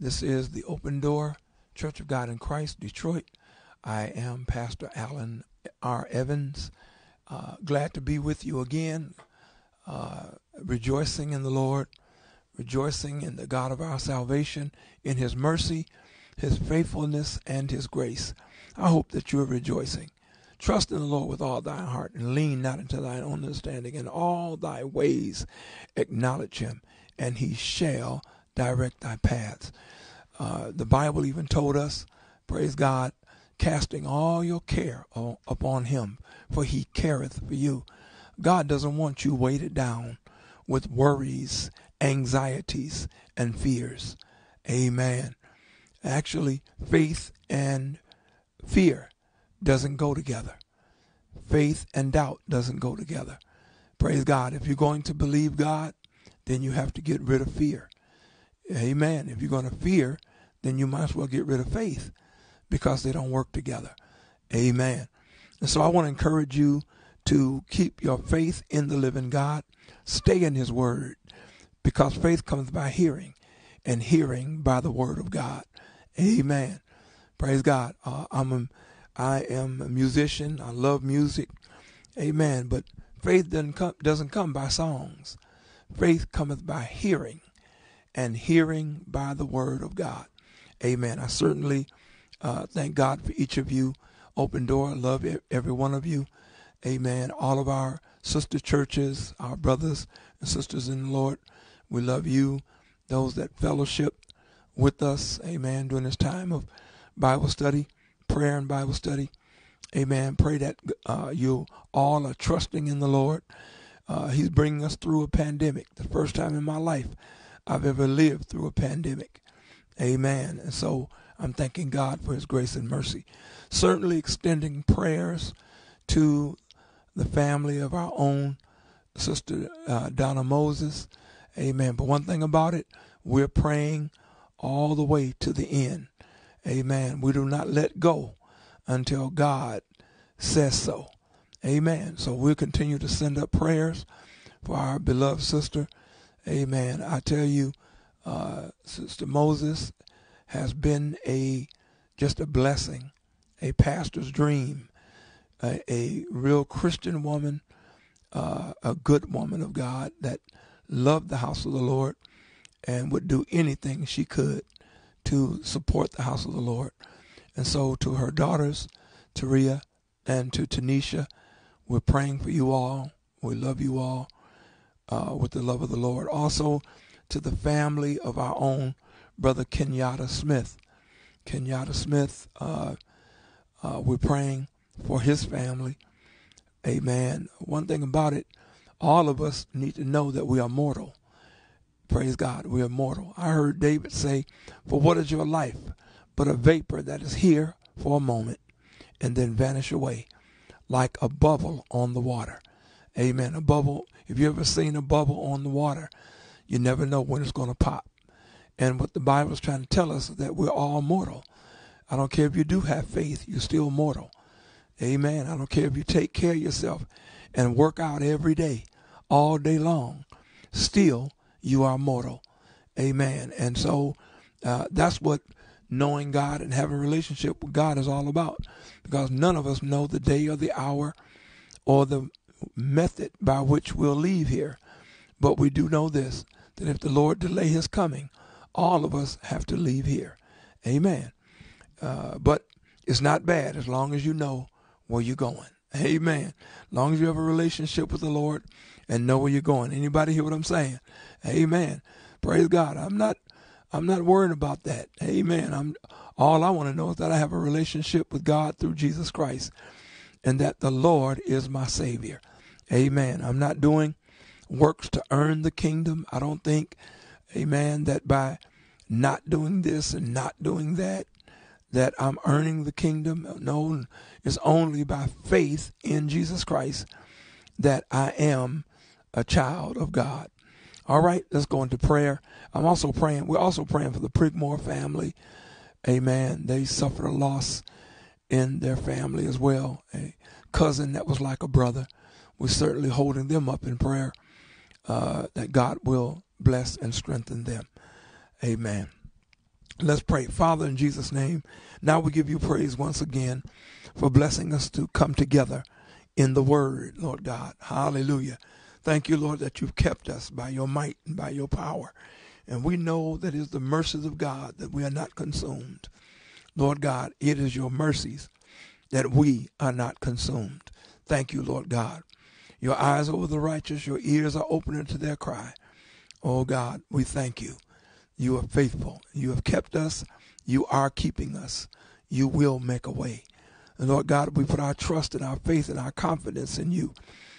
This is the Open Door Church of God in Christ, Detroit. I am Pastor Allen R. Evans. Glad to be with you again, rejoicing in the Lord, rejoicing in the God of our salvation, in His mercy, His faithfulness, and His grace. I hope that you are rejoicing. Trust in the Lord with all thy heart, and lean not into thine own understanding. In all thy ways acknowledge Him, and He shall direct thy paths. The Bible even told us, praise God, casting all your care upon Him, for He careth for you. God doesn't want you weighted down with worries, anxieties, and fears. Amen. Actually, faith and fear doesn't go together. Faith and doubt doesn't go together. Praise God. If you're going to believe God, then you have to get rid of fear. Amen. If you're going to fear, then you might as well get rid of faith, because they don't work together. Amen. And so I want to encourage you to keep your faith in the living God. Stay in His word, because faith comes by hearing, and hearing by the word of God. Amen. Praise God. I am a musician. I love music. Amen. But faith doesn't come by songs. Faith cometh by hearing, and hearing by the word of God. Amen. I certainly thank God for each of you. Open Door, I love every one of you. Amen. All of our sister churches, our brothers and sisters in the Lord, we love you. Those that fellowship with us, amen, during this time of Bible study, prayer and Bible study. Amen. Pray that you all are trusting in the Lord. He's bringing us through a pandemic. The first time in my life I've ever lived through a pandemic. Amen. And so I'm thanking God for His grace and mercy. Certainly extending prayers to the family of our own Sister Donna Moses. Amen. But one thing about it, we're praying all the way to the end. Amen. We do not let go until God says so. Amen. So we'll continue to send up prayers for our beloved sister. Amen. I tell you, Sister Moses has been just a blessing, a pastor's dream, a real Christian woman, a good woman of God that loved the house of the Lord and would do anything she could to support the house of the Lord. And so to her daughters, Taria and to Tanisha, we're praying for you all. We love you all with the love of the Lord. Also to the family of our own brother Kenyatta Smith. Kenyatta Smith, we're praying for his family. Amen. One thing about it, all of us need to know that we are mortal. Praise God, we are mortal. I heard David say, for what is your life but a vapor that is here for a moment and then vanish away like a bubble on the water. Amen. A bubble, if you ever seen a bubble on the water, you never know when it's going to pop. And what the Bible is trying to tell us is that we're all mortal. I don't care if you do have faith, you're still mortal. Amen. I don't care if you take care of yourself and work out every day, all day long. Still, you are mortal. Amen. And so that's what knowing God and having a relationship with God is all about, because none of us know the day or the hour or the method by which we'll leave here. But we do know this, that if the Lord delay His coming, all of us have to leave here. Amen. But it's not bad as long as you know where you're going. Amen. As long as you have a relationship with the Lord and know where you're going. Anybody hear what I'm saying? Amen. Praise God. I'm not worrying about that. Amen. All I want to know is that I have a relationship with God through Jesus Christ, and that the Lord is my Savior. Amen. I'm not doing works to earn the kingdom. I don't think, amen, that by not doing this and not doing that, that I'm earning the kingdom. No, it's only by faith in Jesus Christ that I am a child of God. All right, let's go into prayer. We're also praying for the Prigmore family. Amen. They suffered a loss in their family as well. A cousin that was like a brother. We're certainly holding them up in prayer, that God will bless and strengthen them. Amen. Let's pray. Father, in Jesus' name, now we give you praise once again for blessing us to come together in the word, Lord God. Hallelujah. Thank you, Lord, that you've kept us by your might and by your power. And we know that it is the mercies of God that we are not consumed. Lord God, it is your mercies that we are not consumed. Thank you, Lord God. Your eyes are over the righteous, your ears are open to their cry. Oh God, we thank you. You are faithful. You have kept us. You are keeping us. You will make a way. And Lord God, we put our trust and our faith and our confidence in you.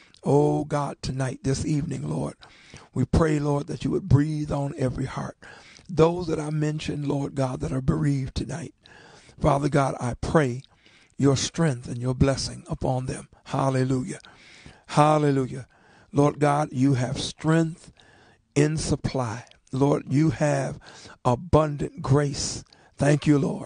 Oh God, tonight, this evening, Lord, we pray, Lord, that you would breathe on every heart. Those that I mentioned, Lord God, that are bereaved tonight. Father God, I pray your strength and your blessing upon them. Hallelujah. Hallelujah. Lord God, you have strength in supply. Lord, you have abundant grace. Thank you, Lord.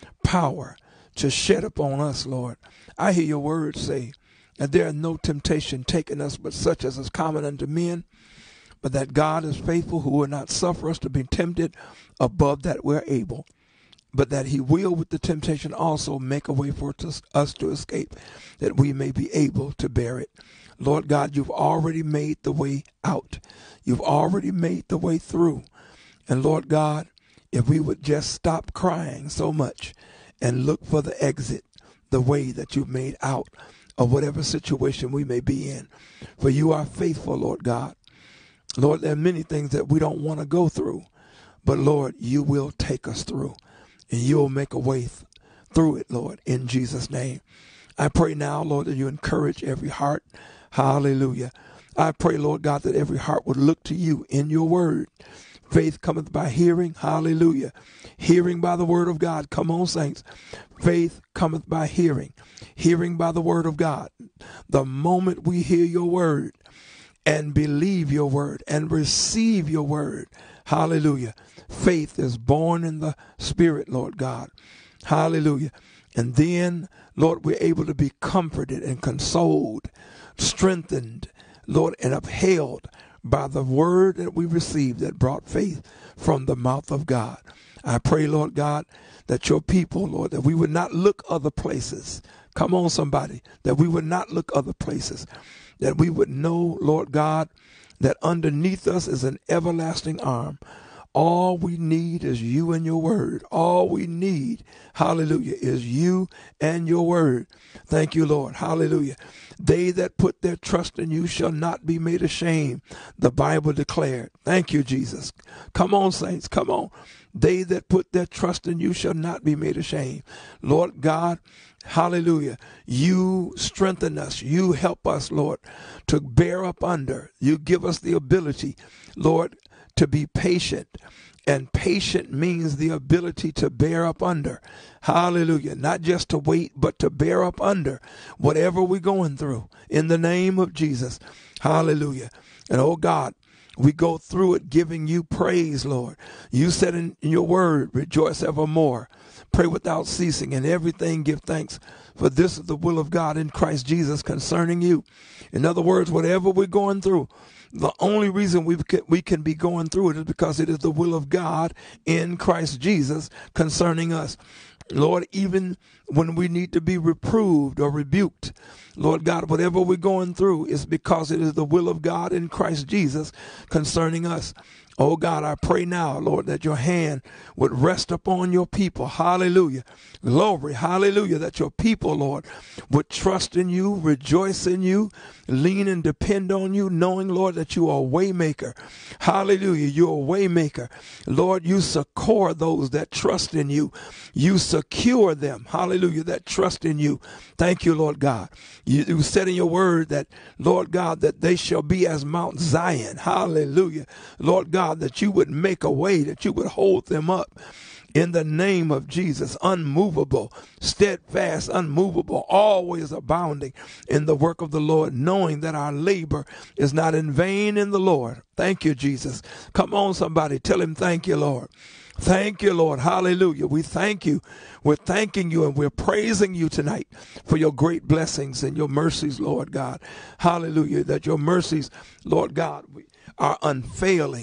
Power to shed upon us, Lord. I hear your word say that there is no temptation taken us but such as is common unto men, but that God is faithful, who will not suffer us to be tempted above that we're able, but that he will with the temptation also make a way for us to escape, that we may be able to bear it. Lord God, you've already made the way out. You've already made the way through. And Lord God, if we would just stop crying so much and look for the exit, the way that you've made out of whatever situation we may be in. For you are faithful, Lord God. Lord, there are many things that we don't want to go through, but Lord, you will take us through, and you'll make a way through it, Lord, in Jesus' name. I pray now, Lord, that you encourage every heart. Hallelujah. I pray, Lord God, that every heart would look to you in your word. Faith cometh by hearing. Hallelujah. Hearing by the word of God. Come on, saints. Faith cometh by hearing. Hearing by the word of God. The moment we hear your word and believe your word and receive your word, hallelujah, faith is born in the spirit, Lord God. Hallelujah. And then, Lord, we're able to be comforted and consoled, strengthened, Lord, and upheld by the word that we received that brought faith from the mouth of God. I pray, Lord God, that your people, Lord, that we would not look other places. Come on, somebody, that we would not look other places, that we would know, Lord God, that underneath us is an everlasting arm. All we need is you and your word. All we need, hallelujah, is you and your word. Thank you, Lord. Hallelujah. They that put their trust in you shall not be made ashamed, the Bible declared. Thank you, Jesus. Come on, saints. Come on. They that put their trust in you shall not be made ashamed. Lord God, hallelujah. You strengthen us. You help us, Lord, to bear up under. You give us the ability, Lord, to be patient. And patient means the ability to bear up under. Hallelujah. Not just to wait, but to bear up under whatever we're going through in the name of Jesus. Hallelujah. And oh God, we go through it giving you praise, Lord. You said in your word, rejoice evermore. Pray without ceasing, and everything give thanks, for this is the will of God in Christ Jesus concerning you. In other words, whatever we're going through, the only reason we can be going through it is because it is the will of God in Christ Jesus concerning us. Lord, even when we need to be reproved or rebuked, Lord God, whatever we're going through is because it is the will of God in Christ Jesus concerning us. Oh God, I pray now, Lord, that your hand would rest upon your people. Hallelujah. Glory. Hallelujah. That your people, Lord, would trust in you, rejoice in you, lean and depend on you, knowing, Lord, that you are a way maker. Hallelujah. You're a way maker. Lord, you succor those that trust in you. You secure them. Hallelujah. That trust in you. Thank you, Lord God. You said in your word that, Lord God, that they shall be as Mount Zion. Hallelujah. Lord God, that you would make a way, that you would hold them up in the name of Jesus, unmovable, steadfast, unmovable, always abounding in the work of the Lord, knowing that our labor is not in vain in the Lord. Thank you, Jesus. Come on, somebody, tell him thank you, Lord. Thank you, Lord. Hallelujah. We thank you. We're thanking you and we're praising you tonight for your great blessings and your mercies, Lord God. Hallelujah. That your mercies, Lord God, are unfailing.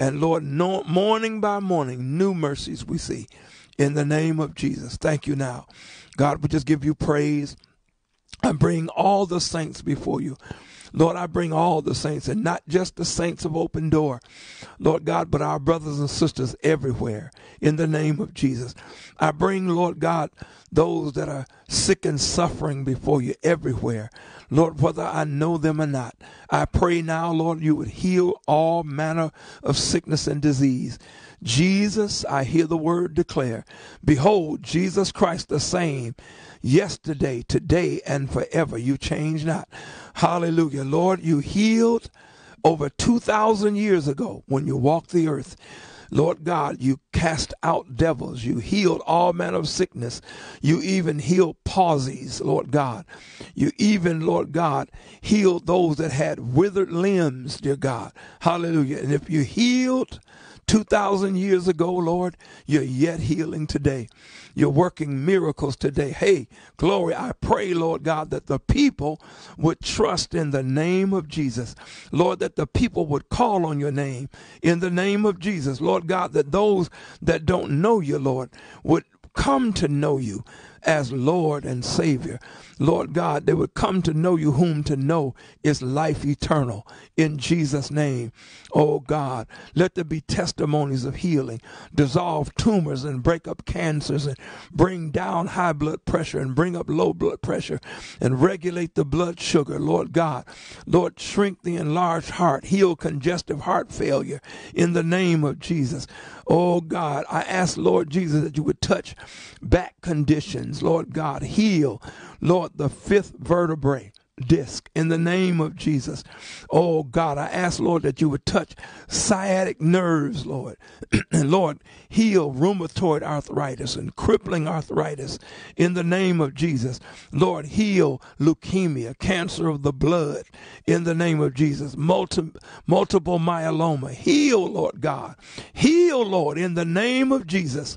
And Lord, morning by morning, new mercies we see. In the name of Jesus. Thank you now. God, we just give you praise. I bring all the saints before you. Lord, I bring all the saints, and not just the saints of Open Door, Lord God, but our brothers and sisters everywhere in the name of Jesus. I bring, Lord God, those that are sick and suffering before you everywhere. Lord, whether I know them or not, I pray now, Lord, you would heal all manner of sickness and disease. Jesus, I hear the word declare, behold, Jesus Christ the same, yesterday, today, and forever. You change not. Hallelujah. Lord, you healed over 2,000 years ago when you walked the earth. Lord God, you cast out devils. You healed all manner of sickness. You even healed palsies, Lord God. You even, Lord God, healed those that had withered limbs, dear God. Hallelujah. And if you healed 2,000 years ago, Lord, you're yet healing today. You're working miracles today. Hey, glory, I pray, Lord God, that the people would trust in the name of Jesus. Lord, that the people would call on your name in the name of Jesus. Lord God, that those that don't know you, Lord, would come to know you as Lord and Savior. Lord God, they would come to know you, whom to know is life eternal. In Jesus' name, oh God, let there be testimonies of healing, dissolve tumors and break up cancers and bring down high blood pressure and bring up low blood pressure and regulate the blood sugar. Lord God, Lord, shrink the enlarged heart, heal congestive heart failure in the name of Jesus. Oh God, I ask, Lord Jesus, that you would touch back conditions. Lord God, heal, Lord, the fifth vertebrae disc in the name of Jesus. Oh God, I ask, Lord, that you would touch sciatic nerves, Lord. And Lord, heal rheumatoid arthritis and crippling arthritis in the name of Jesus. Lord, heal leukemia, cancer of the blood in the name of Jesus. Multiple myeloma. Heal, Lord God. Heal, Lord, in the name of Jesus.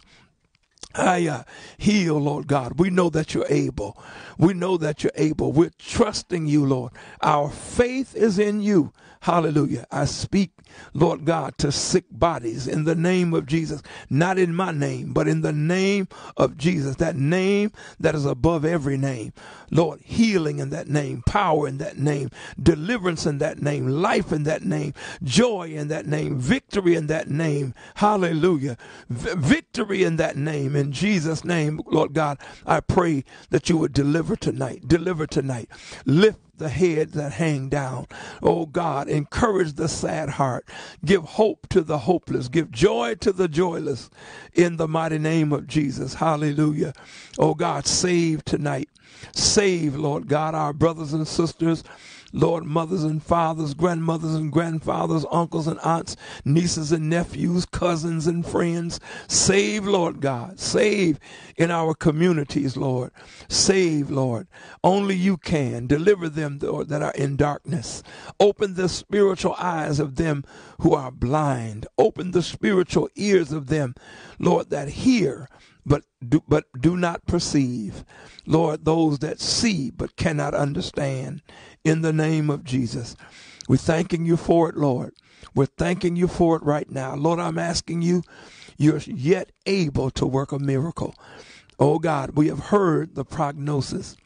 Heal, Lord God. We know that you're able. We know that you're able. We're trusting you, Lord. Our faith is in you. Hallelujah. I speak, Lord God, to sick bodies in the name of Jesus. Not in my name, but in the name of Jesus. That name that is above every name. Lord, healing in that name, power in that name, deliverance in that name, life in that name, joy in that name, victory in that name. Hallelujah. Victory in that name. In Jesus' name, Lord God, I pray that you would deliver tonight. Deliver tonight. Lift the head that hang down. Oh God, encourage the sad heart. Give hope to the hopeless. Give joy to the joyless in the mighty name of Jesus. Hallelujah. Oh God, save tonight. Save, Lord God, our brothers and sisters, Lord, mothers and fathers, grandmothers and grandfathers, uncles and aunts, nieces and nephews, cousins and friends. Save, Lord God. Save in our communities, Lord. Save, Lord. Only you can. Deliver them, Lord, that are in darkness. Open the spiritual eyes of them who are blind. Open the spiritual ears of them, Lord, that hear but do not perceive. Lord, those that see but cannot understand. In the name of Jesus. We're thanking you for it, Lord. We're thanking you for it right now. Lord, I'm asking you, you're yet able to work a miracle. Oh God, we have heard the prognosis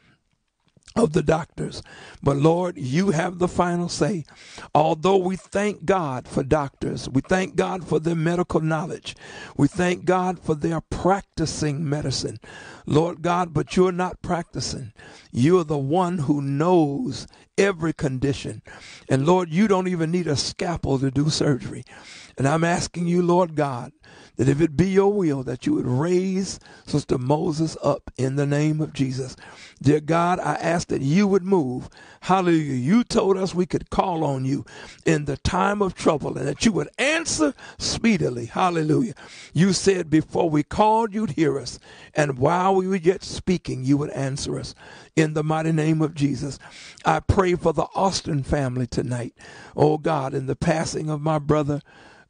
of the doctors, but Lord, you have the final say. Although we thank God for doctors, we thank God for their medical knowledge, we thank God for their practicing medicine, Lord God, but you're not practicing. You're the one who knows every condition, and Lord, you don't even need a scalpel to do surgery. And I'm asking you, Lord God, that if it be your will, that you would raise Sister Moses up in the name of Jesus. Dear God, I ask that you would move. Hallelujah. You told us we could call on you in the time of trouble and that you would answer speedily. Hallelujah. You said before we called, you'd hear us. And while we were yet speaking, you would answer us. In the mighty name of Jesus, I pray for the Austin family tonight. Oh God, in the passing of my brother,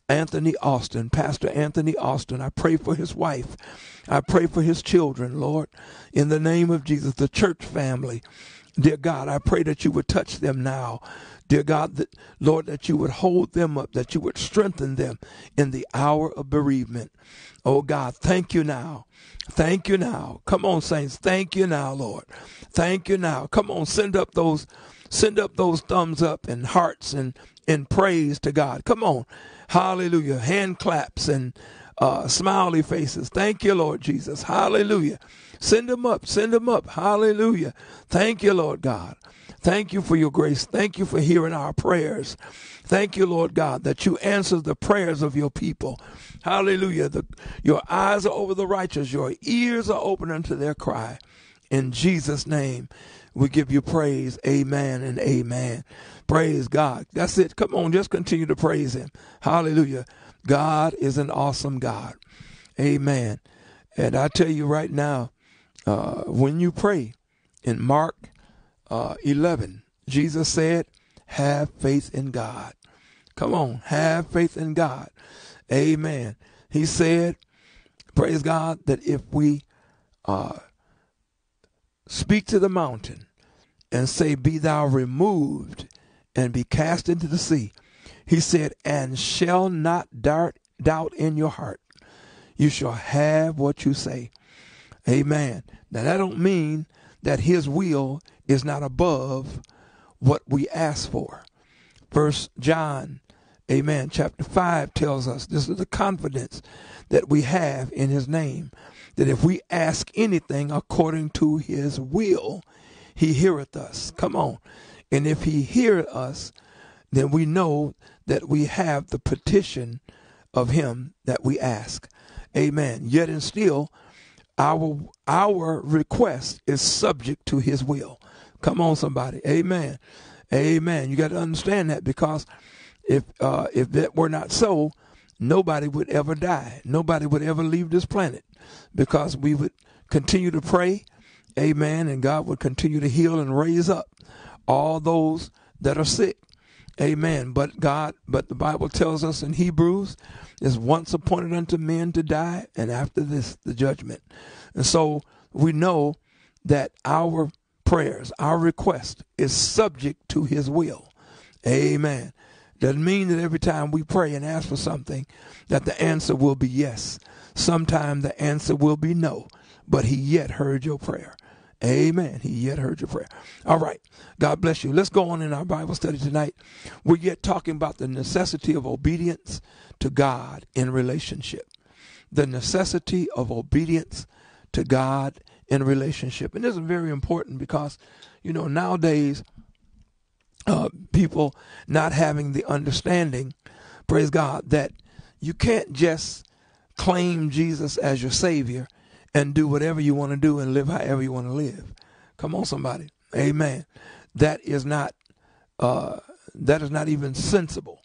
Anthony Austin, Pastor Anthony Austin. I pray for his wife. I pray for his children, Lord, in the name of Jesus, the church family. Dear God, I pray that you would touch them now. Dear God, that, Lord, that you would hold them up, that you would strengthen them in the hour of bereavement. Oh God, thank you now. Thank you now. Come on, saints. Thank you now, Lord. Thank you now. Come on, send up those thumbs up and hearts and in praise to God. Come on. Hallelujah. Hand claps and smiley faces. Thank you, Lord Jesus. Hallelujah. Send them up. Send them up. Hallelujah. Thank you, Lord God. Thank you for your grace. Thank you for hearing our prayers. Thank you, Lord God, that you answer the prayers of your people. Hallelujah. Your eyes are over the righteous. Your ears are open unto their cry. In Jesus' name, we give you praise. Amen and amen. Praise God. That's it. Come on, just continue to praise him. Hallelujah. God is an awesome God. Amen. And I tell you right now, when you pray in Mark 11, Jesus said, have faith in God. Come on, have faith in God. Amen. He said, praise God, that if we speak to the mountain and say, be thou removed and be cast into the sea, he said, and shall not doubt in your heart, you shall have what you say. Amen. Now that don't mean that his will is not above what we ask for. 1 John, amen, chapter 5 tells us this is the confidence that we have in his name, that if we ask anything according to his will, he heareth us. Come on. And if he heareth us, then we know that we have the petition of him that we ask. Amen. Yet and still, our request is subject to his will. Come on, somebody. Amen. Amen. You got to understand that, because if that were not so, nobody would ever die. Nobody would ever leave this planet, because we would continue to pray. Amen. And God would continue to heal and raise up all those that are sick. Amen. But the Bible tells us in Hebrews, is once appointed unto men to die, and after this, the judgment. And so we know that our prayers, our request is subject to his will. Amen. Doesn't mean that every time we pray and ask for something that the answer will be yes. Sometimes the answer will be no, but he yet heard your prayer. Amen. He yet heard your prayer. All right. God bless you. Let's go on in our Bible study tonight. We're yet talking about the necessity of obedience to God in relationship. The necessity of obedience to God in relationship. And this is very important because, nowadays, people not having the understanding, praise God, that you can't just claim Jesus as your Savior and do whatever you want to do and live however you want to live. Come on, somebody. Amen. That is not even sensible.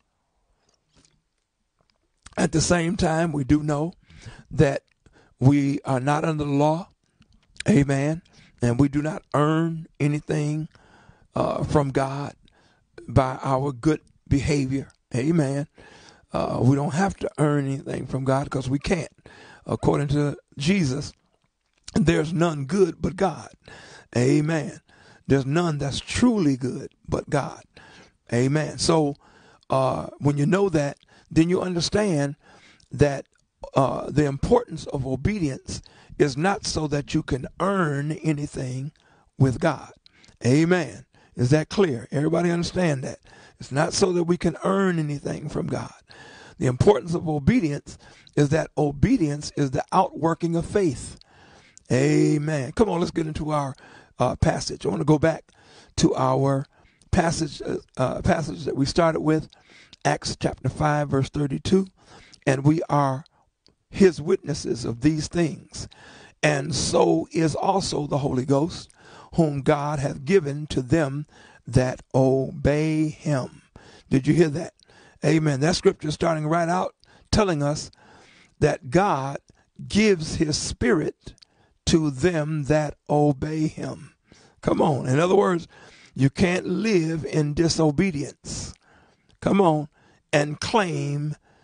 At the same time, we do know that we are not under the law. Amen. And we do not earn anything from God by our good behavior. Amen. We don't have to earn anything from God because we can't. According to Jesus, there's none good but God. Amen. There's none that's truly good but God. Amen. So when you know that, then you understand that the importance of obedience is not so that you can earn anything with God. Amen. Is that clear? Everybody understand that? It's not so that we can earn anything from God. The importance of obedience is that obedience is the outworking of faith. Amen. Come on, let's get into our passage. I want to go back to our passage that we started with, Acts chapter 5, verse 32. And we are his witnesses of these things. And so is also the Holy Ghost, whom God hath given to them that obey him. Did you hear that? Amen. That scripture starting right out telling us that God gives his spirit to them that obey him. Come on. In other words, you can't live in disobedience. Come on. And claim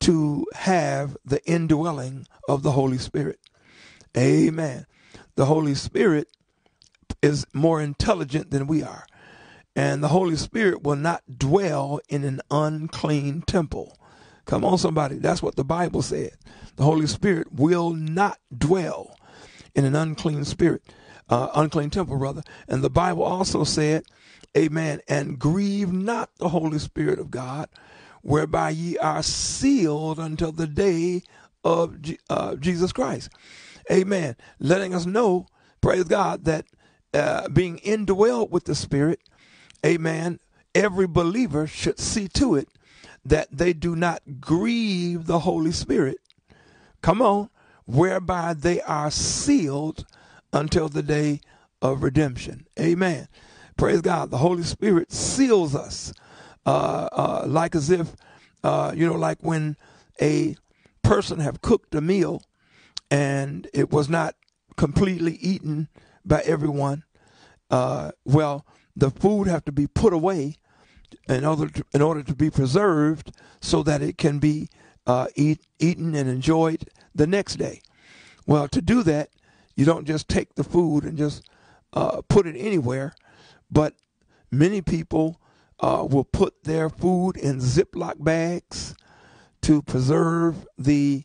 to have the indwelling of the Holy Spirit. Amen. The Holy Spirit is more intelligent than we are. And the Holy Spirit will not dwell in an unclean temple. Come on, somebody. That's what the Bible said. The Holy Spirit will not dwell in an unclean temple, rather. And the Bible also said, amen, and grieve not the Holy Spirit of God, whereby ye are sealed until the day of Jesus Christ. Amen. Letting us know, praise God, that being indwelled with the Spirit, amen, every believer should see to it that they do not grieve the Holy Spirit. Come on, whereby they are sealed until the day of redemption. Amen. Praise God. The Holy Spirit seals us like as if, like when a person have cooked a meal and it was not completely eaten by everyone. Well, the food have to be put away in order to be preserved so that it can be eaten and enjoyed the next day. Well, to do that, you don't just take the food and just put it anywhere, but many people will put their food in Ziploc bags to preserve the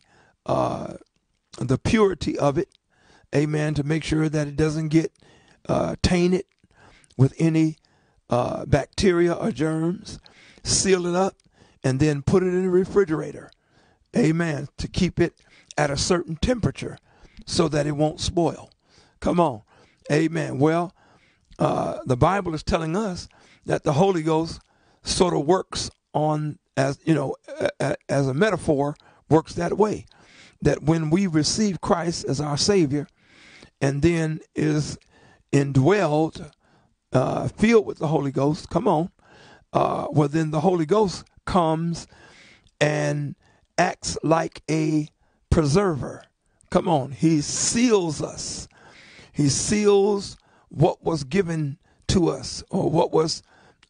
purity of it, amen, to make sure that it doesn't get tainted with any bacteria or germs. Seal it up and then put it in the refrigerator, amen, to keep it at a certain temperature so that it won't spoil. Come on, amen. Well, the Bible is telling us that the Holy Ghost sort of works on, as a metaphor, works that way. That when we receive Christ as our Savior and then is indwelled, filled with the Holy Ghost, come on, well then the Holy Ghost comes and acts like a preserver. Come on, he seals us. He seals what was given to us or what was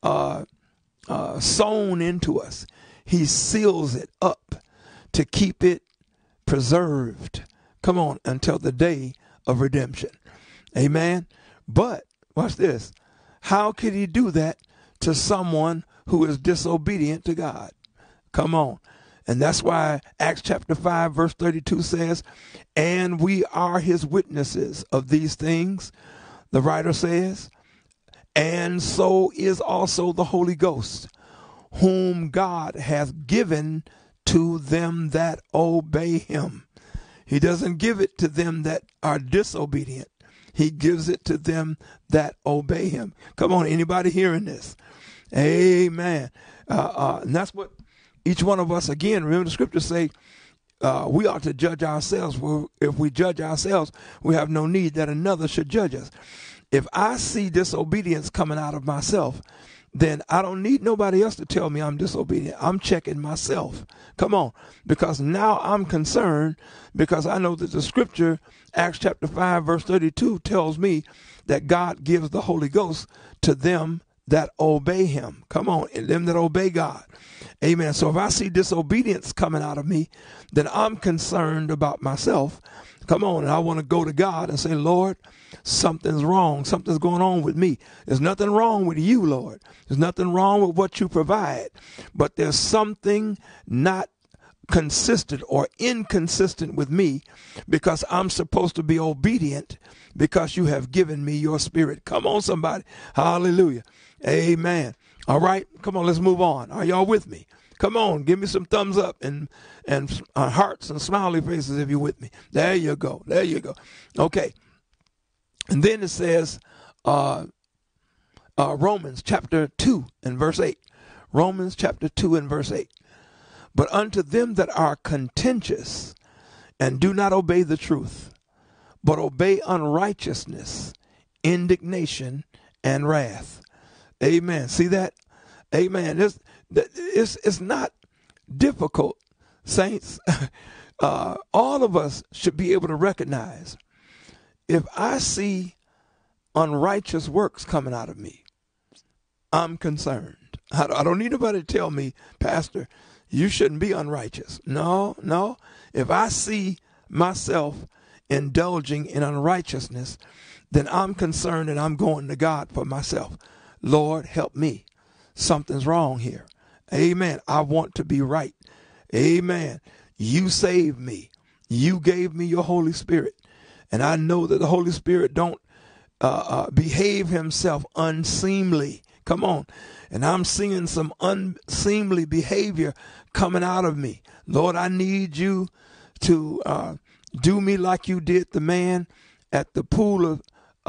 sown into us. He seals it up to keep it preserved. Come on, until the day of redemption. Amen. But watch this. How could he do that to someone who is disobedient to God? Come on. And that's why Acts chapter 5 verse 32 says, and we are his witnesses of these things. The writer says, and so is also the Holy Ghost, whom God hath given to them that obey him. He doesn't give it to them that are disobedient. He gives it to them that obey him. Come on, anybody hearing this? Amen. And that's what each one of us, again, remember the scriptures say, we ought to judge ourselves. If we judge ourselves, we have no need that another should judge us. If I see disobedience coming out of myself, then I don't need nobody else to tell me I'm disobedient. I'm checking myself. Come on. Because now I'm concerned, because I know that the scripture, Acts chapter 5, verse 32, tells me that God gives the Holy Ghost to them that obey him. Come on. And them that obey God. Amen. So if I see disobedience coming out of me, then I'm concerned about myself. Come on. And I want to go to God and say, Lord, something's wrong. Something's going on with me. There's nothing wrong with you, Lord. There's nothing wrong with what you provide. But there's something not consistent or inconsistent with me, because I'm supposed to be obedient because you have given me your spirit. Come on, somebody. Hallelujah. Amen. All right. Come on, let's move on. Are y'all with me? Come on, give me some thumbs up and hearts and smiley faces if you're with me. There you go. There you go. Okay. And then it says, Romans chapter 2 and verse 8. Romans chapter 2 and verse 8. But unto them that are contentious and do not obey the truth, but obey unrighteousness, indignation, and wrath. Amen. See that? Amen. It's not difficult, saints. All of us should be able to recognize, if I see unrighteous works coming out of me, I'm concerned. I don't need nobody to tell me, Pastor, you shouldn't be unrighteous. No. If I see myself indulging in unrighteousness, then I'm concerned and I'm going to God for myself. Lord, help me. Something's wrong here. Amen. I want to be right. Amen. You saved me. You gave me your Holy Spirit. And I know that the Holy Spirit don't behave himself unseemly. Come on. And I'm seeing some unseemly behavior coming out of me. Lord, I need you to do me like you did the man at the pool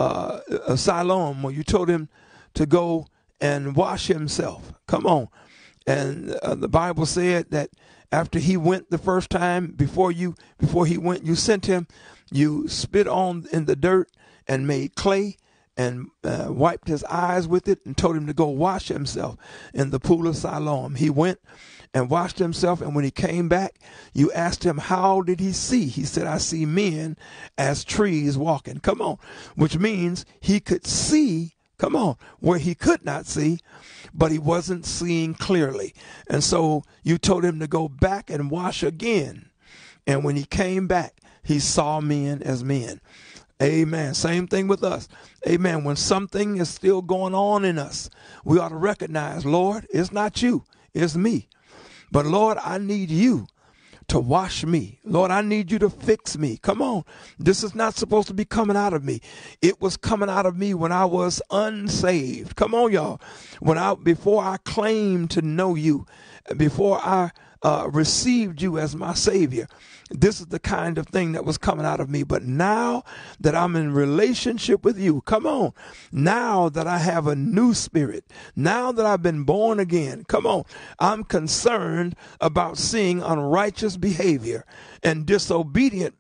of Siloam, where you told him to go and wash himself. Come on. And the Bible said that after he went the first time, before he went, you sent him, you spit on in the dirt and made clay and wiped his eyes with it and told him to go wash himself in the pool of Siloam. He went and washed himself, and when he came back, you asked him, how did he see? He said, I see men as trees walking. Come on. Which means he could see, come on, where he could not see, but he wasn't seeing clearly. And so you told him to go back and wash again. And when he came back, he saw men as men. Amen. Same thing with us. Amen. When something is still going on in us, we ought to recognize, Lord, it's not you, it's me. But Lord, I need you to wash me. Lord, I need you to fix me. Come on. This is not supposed to be coming out of me. It was coming out of me when I was unsaved. Come on, y'all. Before I claimed to know you, before I received you as my Savior, this is the kind of thing that was coming out of me. But now that I'm in relationship with you, come on, now that I have a new spirit, now that I've been born again, come on, I'm concerned about seeing unrighteous behavior and disobedience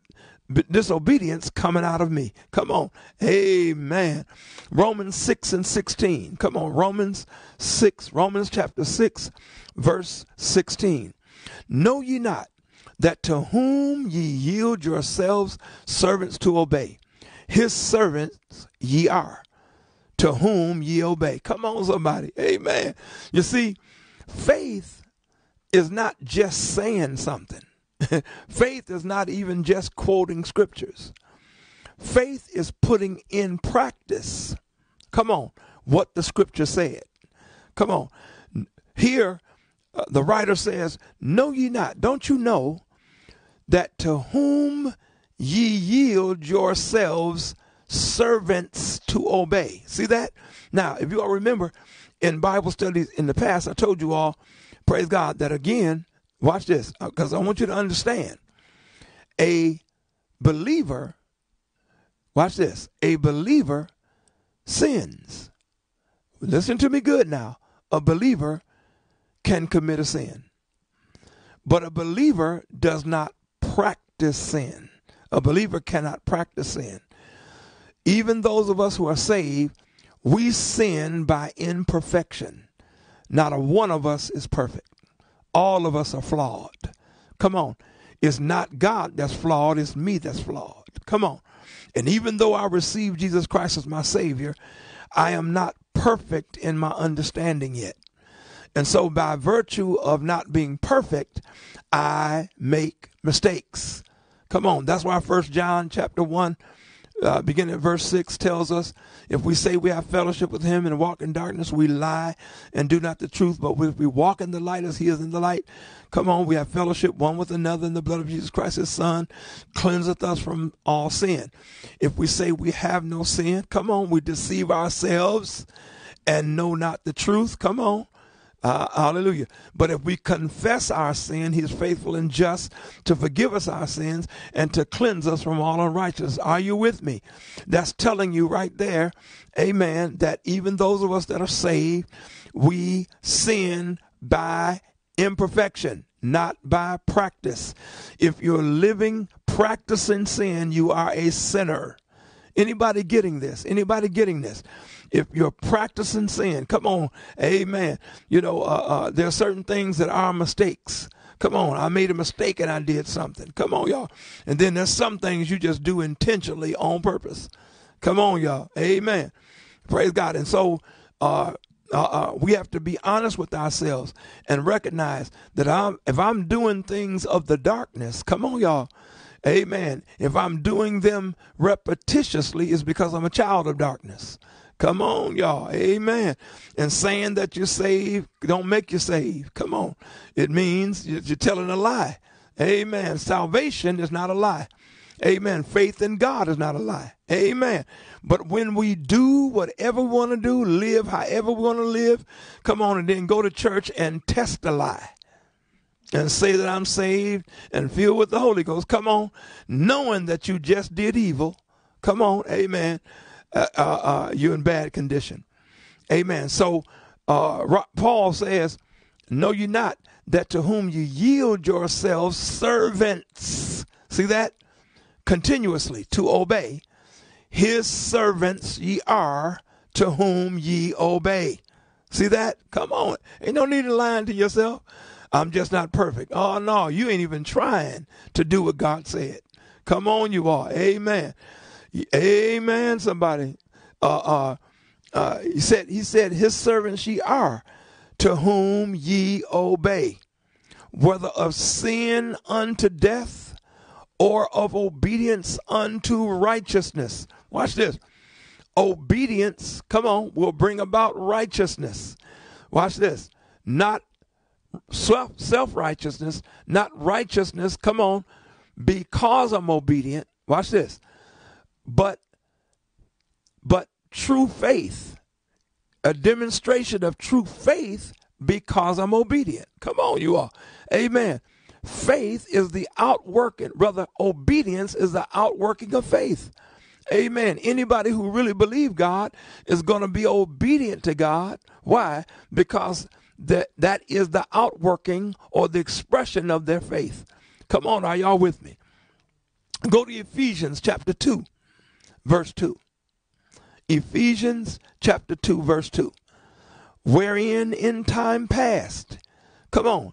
coming out of me. Come on. Amen. Romans 6:16. Come on. Romans chapter 6, verse 16. Know ye not that to whom ye yield yourselves servants to obey, his servants ye are, to whom ye obey. Come on, somebody. Amen. You see, faith is not just saying something. Faith is not even just quoting scriptures. Faith is putting in practice, come on, what the scripture said. Come on. Here, the writer says, know ye not, don't you know that to whom ye yield yourselves servants to obey? See that? Now, if you all remember in Bible studies in the past, I told you all, praise God, that again, watch this, because I want you to understand. A believer, watch this, a believer sins. Listen to me good now. A believer can commit a sin. But a believer does not practice sin. A believer cannot practice sin. Even those of us who are saved, we sin by imperfection. Not a one of us is perfect. All of us are flawed. Come on. It's not God that's flawed. It's me that's flawed. Come on. And even though I received Jesus Christ as my Savior, I am not perfect in my understanding yet. And so by virtue of not being perfect, I make mistakes. Come on. That's why 1 John chapter 1, beginning at verse 6 tells us, if we say we have fellowship with him and walk in darkness, we lie and do not the truth. But if we walk in the light as he is in the light, come on, we have fellowship one with another, and the blood of Jesus Christ, his son, cleanseth us from all sin. If we say we have no sin, come on, we deceive ourselves and know not the truth. Come on. Hallelujah. But if we confess our sin, he is faithful and just to forgive us our sins and to cleanse us from all unrighteousness. Are you with me? That's telling you right there, amen, that even those of us that are saved, we sin by imperfection, not by practice. If you're living, practicing sin, you are a sinner. Anybody getting this? Anybody getting this? If you're practicing sin, come on, amen. You know, there are certain things that are mistakes. Come on, I made a mistake and I did something. Come on, y'all. And then there's some things you just do intentionally on purpose. Come on, y'all. Amen. Praise God. And so We have to be honest with ourselves and recognize that if I'm doing things of the darkness, come on, y'all, amen. If I'm doing them repetitiously, it's because I'm a child of darkness. Come on, y'all, amen. And saying that you're saved don't make you saved. Come on. It means you're telling a lie. Amen. Salvation is not a lie. Amen. Faith in God is not a lie. Amen. But when we do whatever we want to do, live however we want to live, come on, and then go to church and test a lie and say that I'm saved and filled with the Holy Ghost. Come on, knowing that you just did evil. Come on, amen. You're in bad condition. Amen. So Paul says, know you not that to whom you yield yourselves servants. See that? Continuously to obey. His servants ye are to whom ye obey. See that? Come on. Ain't no need to lying to yourself. I'm just not perfect. Oh, no, you ain't even trying to do what God said. Come on, you are. Amen. Amen, somebody. He said, his servants ye are to whom ye obey, whether of sin unto death or of obedience unto righteousness. Watch this. Obedience, come on, will bring about righteousness. Watch this. Not self-righteousness, not righteousness, come on, because I'm obedient. Watch this. But true faith, a demonstration of true faith because I'm obedient. Come on, you all. Amen. Faith is the outworking, obedience is the outworking of faith. Amen. Anybody who really believes God is going to be obedient to God. Why? Because that is the outworking or the expression of their faith. Come on, are y'all with me? Go to Ephesians chapter 2, verse 2. Ephesians chapter 2, verse 2. Wherein in time past, come on,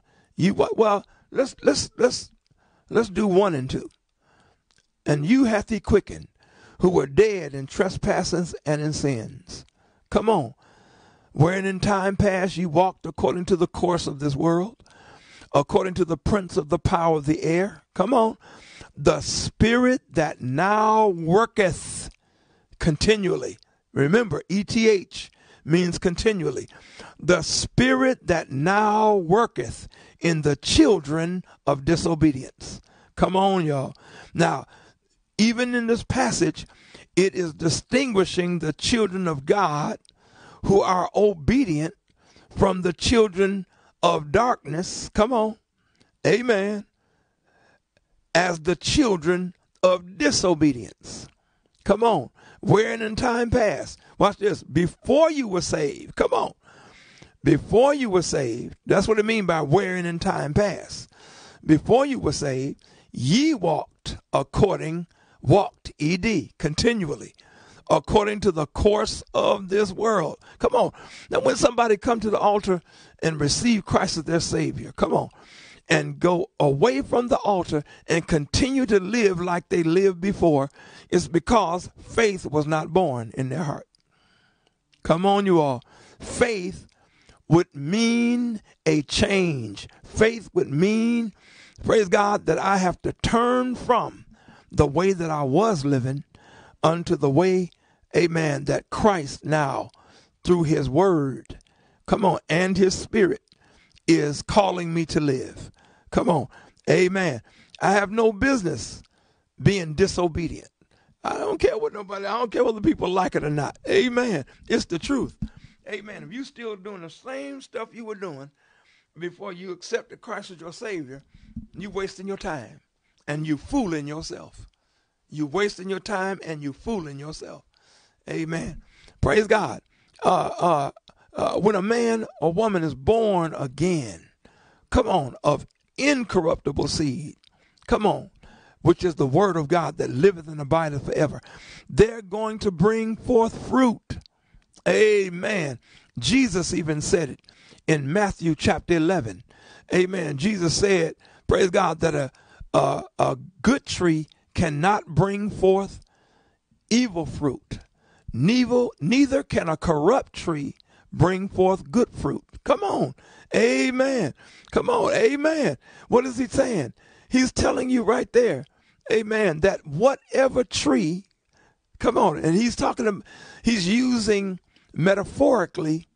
let's do 1 and 2. And you hath he quickened, who were dead in trespasses and in sins. Come on. Wherein in time past you walked according to the course of this world, according to the prince of the power of the air. Come on. The spirit that now worketh continually. Remember, ETH means continually. The spirit that now worketh in the children of disobedience. Come on, y'all. Now, even in this passage, it is distinguishing the children of God who are obedient from the children of darkness. Come on. Amen. As the children of disobedience. Come on. Wherein in time past, watch this, before you were saved. Come on. Before you were saved, that's what it means by wherein in time past. Before you were saved, ye walked, continually, according to the course of this world. Come on. Now, when somebody come to the altar and receive Christ as their Savior, come on, and go away from the altar and continue to live like they lived before, it's because faith was not born in their heart. Come on, you all. Faith would mean a change. Faith would mean, praise God, that I have to turn from the way that I was living unto the way, amen, that Christ now, through his word, come on, and his spirit is calling me to live. Come on, amen. I have no business being disobedient. I don't care whether people like it or not. Amen. It's the truth. Amen. If you still doing the same stuff you were doing before you accepted Christ as your Savior, you wasting your time and you fooling yourself. You wasting your time and you fooling yourself. Amen. Praise God. When a man or woman is born again, come on, of incorruptible seed, come on, which is the word of God that liveth and abideth forever, they're going to bring forth fruit. Amen. Jesus even said it in Matthew chapter 11. Amen. Jesus said, praise God, that a good tree cannot bring forth evil fruit. Neither can a corrupt tree bring forth good fruit. Come on. Amen. Come on. Amen. What is he saying? He's telling you right there, amen, that whatever tree, come on, and he's using metaphorically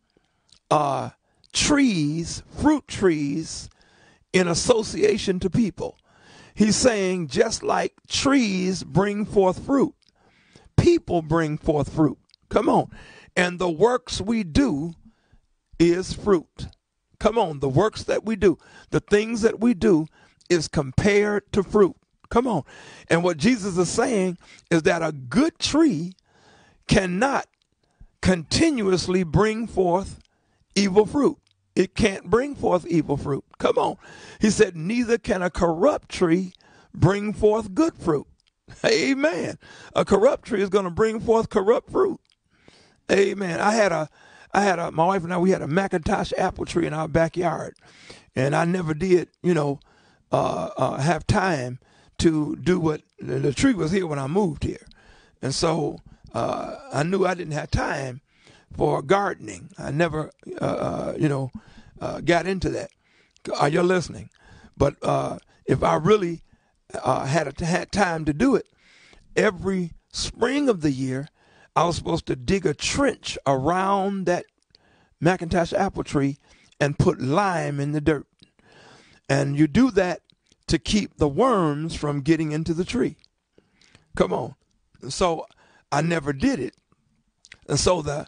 trees, fruit trees, in association to people. He's saying just like trees bring forth fruit, people bring forth fruit. Come on. And the works we do is fruit. Come on. The works that we do, the things that we do is compared to fruit. Come on. And what Jesus is saying is that a good tree cannot continuously bring forth evil fruit. It can't bring forth evil fruit. Come on. He said, neither can a corrupt tree bring forth good fruit. Amen. A corrupt tree is going to bring forth corrupt fruit. Amen. My wife and I, we had a McIntosh apple tree in our backyard, and I never did, have time to do what the tree was here when I moved here. And so I knew I didn't have time for gardening. I never, got into that. Are you listening? But if I really had time to do it, every spring of the year, I was supposed to dig a trench around that McIntosh apple tree and put lime in the dirt. And you do that to keep the worms from getting into the tree. Come on. So I never did it. And so the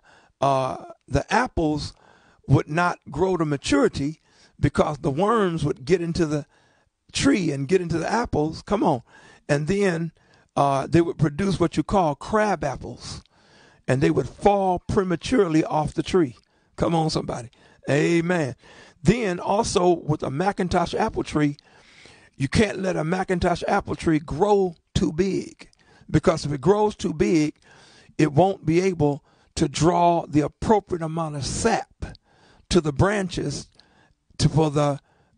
apples would not grow to maturity because the worms would get into the tree and get into the apples. Come on. And then they would produce what you call crab apples. And they would fall prematurely off the tree. Come on, somebody. Amen. Then also with a McIntosh apple tree, you can't let a McIntosh apple tree grow too big, because if it grows too big, it won't be able to draw the appropriate amount of sap to the branches for the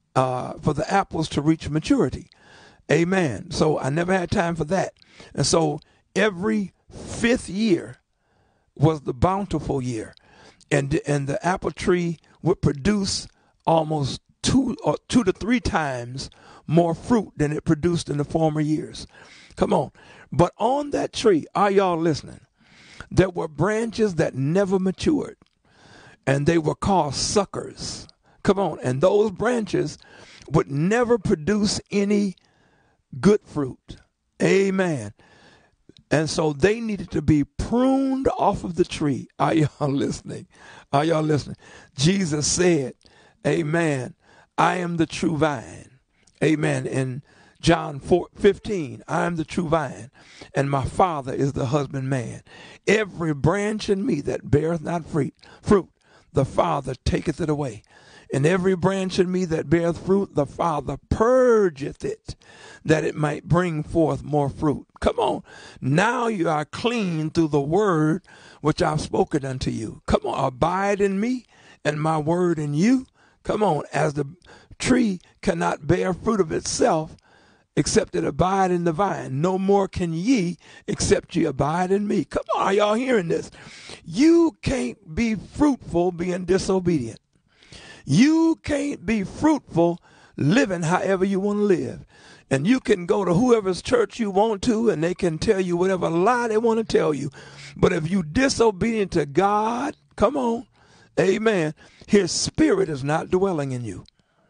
apples to reach maturity. Amen. So I never had time for that. And so every 5th year was the bountiful year. And the apple tree would produce almost 2 to 3 times more fruit than it produced in the former years. Come on. But on that tree, are y'all listening? There were branches that never matured, and they were called suckers. Come on. And those branches would never produce any good fruit. Amen. And so they needed to be pruned off of the tree. Are y'all listening? Are y'all listening? Jesus said, amen, I am the true vine. Amen. In John 4:15, I am the true vine, and my Father is the husbandman. Every branch in me that beareth not fruit, the Father taketh it away. And every branch in me that beareth fruit, the Father purgeth it, that it might bring forth more fruit. Come on. Now you are clean through the word which I've spoken unto you. Come on. Abide in me, and my word in you. Come on. As the tree cannot bear fruit of itself, except it abide in the vine, no more can ye except ye abide in me. Come on. Are y'all hearing this? You can't be fruitful being disobedient. You can't be fruitful living however you want to live. And you can go to whoever's church you want to, and they can tell you whatever lie they want to tell you. But if you disobedient to God, come on, amen, his spirit is not dwelling in you.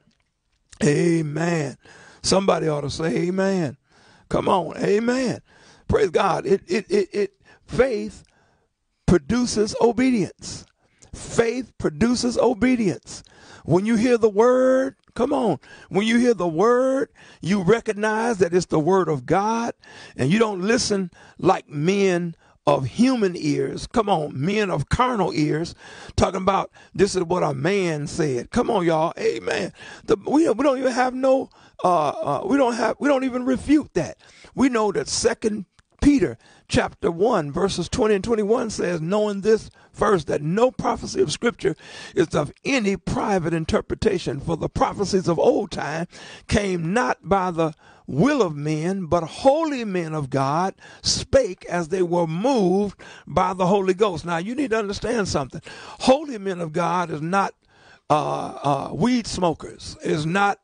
Amen. Somebody ought to say amen. Come on, amen. Praise God. Faith produces obedience. Faith produces obedience. When you hear the word, come on. When you hear the word, you recognize that it's the word of God, and you don't listen like men of human ears. Come on, men of carnal ears, talking about this is what a man said. Come on, y'all. Amen. We don't even have no. We don't even refute that. We know that 2 Peter chapter 1 verses 20 and 21 says, knowing this first, that no prophecy of scripture is of any private interpretation, for the prophecies of old time came not by the will of men, but holy men of God spake as they were moved by the Holy Ghost. Now, you need to understand something. Holy men of God is not weed smokers, is not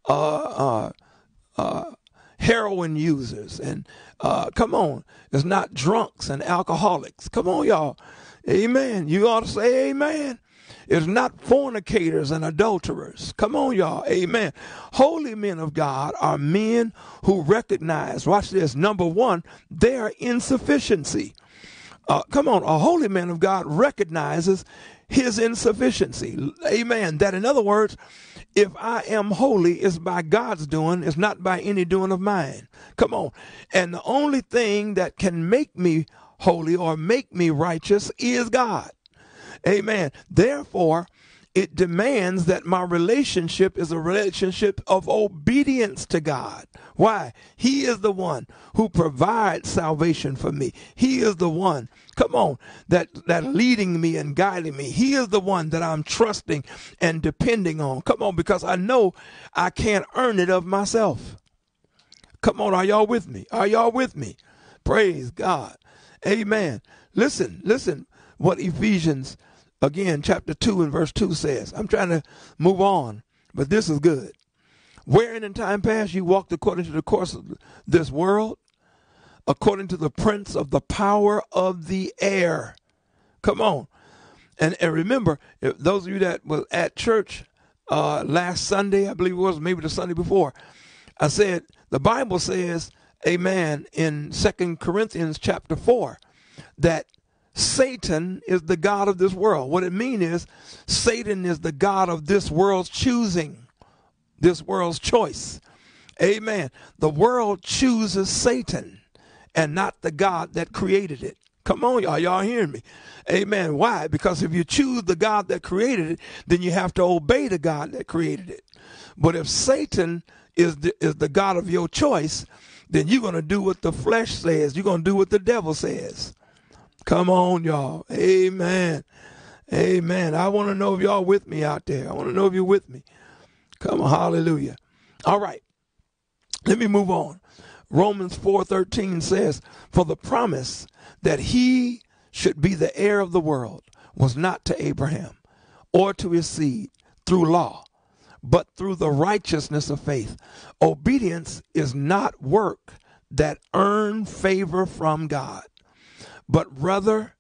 heroin users, and come on, it's not drunks and alcoholics. Come on, y'all. Amen. You ought to say amen. It's not fornicators and adulterers. Come on, y'all. Amen. Holy men of God are men who recognize, watch this, number one, their insufficiency. Come on, a holy man of God recognizes his insufficiency. Amen. That, in other words, if I am holy, it's by God's doing. It's not by any doing of mine. Come on. And the only thing that can make me holy or make me righteous is God. Amen. Therefore, it demands that my relationship is a relationship of obedience to God. Why? He is the one who provides salvation for me. He is the one, come on, that leading me and guiding me. He is the one that I'm trusting and depending on. Come on, because I know I can't earn it of myself. Come on, are y'all with me? Are y'all with me? Praise God. Amen. Listen what Ephesians, again, chapter 2 and verse 2 says. I'm trying to move on, but this is good. Wherein in time past you walked according to the course of this world, according to the prince of the power of the air. Come on. And remember, if those of you that were at church last Sunday, I believe it was, maybe the Sunday before, I said, the Bible says, amen, in 2 Corinthians chapter 4, that Satan is the god of this world. What it means is Satan is the god of this world's choosing, this world's choice. Amen. The world chooses Satan and not the God that created it. Come on, y'all. Y'all hearing me? Amen. Why? Because if you choose the God that created it, then you have to obey the God that created it. But if Satan is the God of your choice, then you're going to do what the flesh says. You're going to do what the devil says. Come on, y'all. Amen. Amen. I want to know if y'all with me out there. I want to know if you're with me. Come on. Hallelujah. All right. Let me move on. Romans 4:13 says, for the promise that he should be the heir of the world was not to Abraham or to his seed through law, but through the righteousness of faith. Obedience is not work that earn favor from God, but rather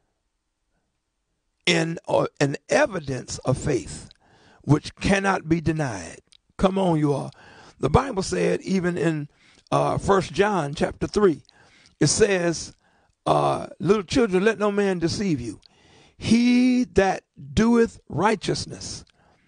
an evidence of faith, which cannot be denied. Come on, you all. The Bible said, even in 1 John chapter 3, it says, little children, let no man deceive you. He that doeth righteousness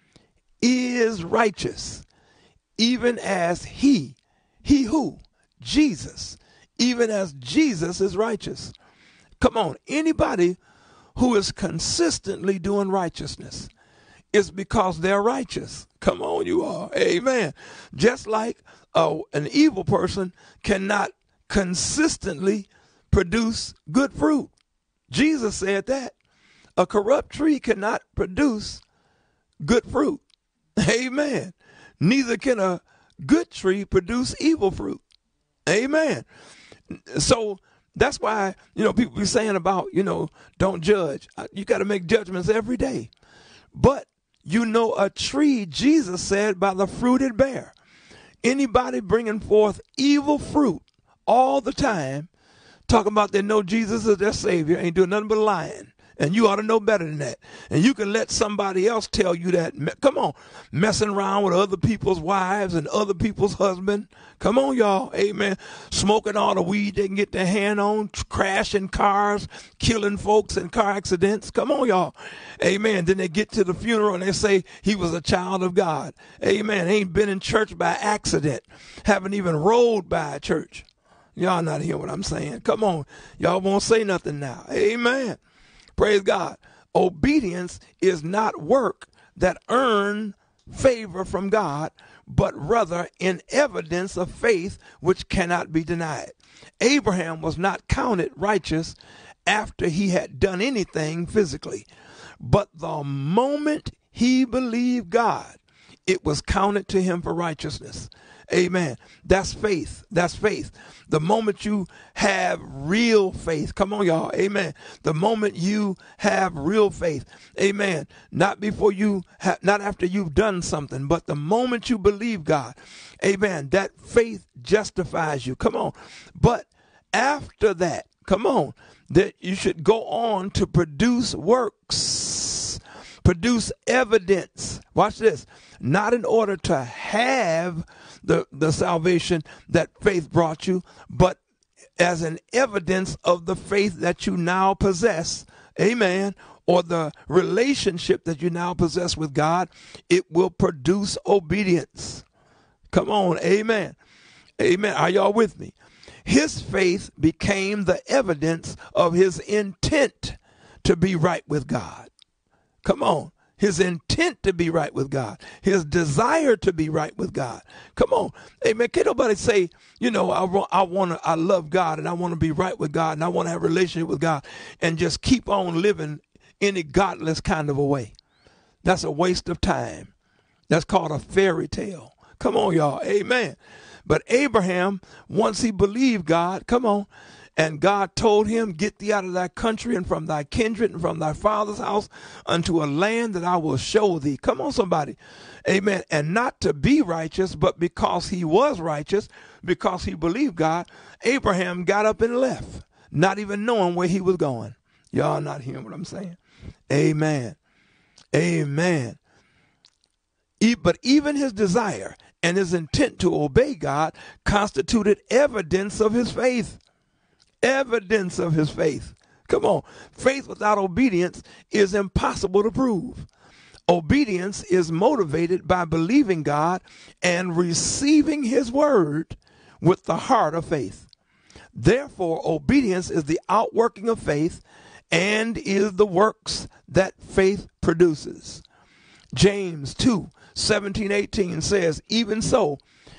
is righteous, even as he who? Jesus, even as Jesus is righteous. Come on, anybody who is consistently doing righteousness, it's because they're righteous. Come on, you all. Amen. Just like an evil person cannot consistently produce good fruit. Jesus said that. A corrupt tree cannot produce good fruit. Amen. Neither can a good tree produce evil fruit. Amen. So that's why, people be saying about, don't judge. You got to make judgments every day. But a tree, Jesus said, by the fruit it bear. Anybody bringing forth evil fruit all the time, talking about they know Jesus is their Savior, ain't doing nothing but lying. And you ought to know better than that. And you can let somebody else tell you that. Come on, messing around with other people's wives and other people's husbands. Come on, y'all. Amen. Smoking all the weed they can get their hand on, crashing cars, killing folks in car accidents. Come on, y'all. Amen. Then they get to the funeral and they say he was a child of God. Amen. Ain't been in church by accident. Haven't even rolled by a church. Y'all not hearing what I'm saying. Come on. Y'all won't say nothing now. Amen. Praise God. Obedience is not work that earn favor from God, but rather in evidence of faith which cannot be denied. Abraham was not counted righteous after he had done anything physically, but the moment he believed God, it was counted to him for righteousness. Amen. That's faith. That's faith. The moment you have real faith, come on, y'all. Amen. The moment you have real faith, amen. Not before you not after you've done something, but the moment you believe God, amen. That faith justifies you. Come on. But after that, come on, that you should go on to produce works, produce evidence. Watch this. Not in order to have the salvation that faith brought you, but as an evidence of the faith that you now possess. Amen. Or the relationship that you now possess with God. It will produce obedience. Come on. Amen. Amen. Are y'all with me? His faith became the evidence of his intent to be right with God. Come on. His intent to be right with God. His desire to be right with God. Come on. Amen. Can't nobody say, you know, I love God and I want to be right with God and I want to have a relationship with God and just keep on living any godless kind of a way. That's a waste of time. That's called a fairy tale. Come on, y'all. Amen. But Abraham, once he believed God, come on, and God told him, get thee out of thy country and from thy kindred and from thy father's house unto a land that I will show thee. Come on, somebody. Amen. And not to be righteous, but because he was righteous, because he believed God, Abraham got up and left, not even knowing where he was going. Y'all not hearing what I'm saying? Amen. Amen. But even his desire and his intent to obey God constituted evidence of his faith. Evidence of his faith. Come on. Faith without obedience is impossible to prove. Obedience is motivated by believing God and receiving his word with the heart of faith. Therefore, obedience is the outworking of faith and is the works that faith produces. James 2:17-18 says, even so,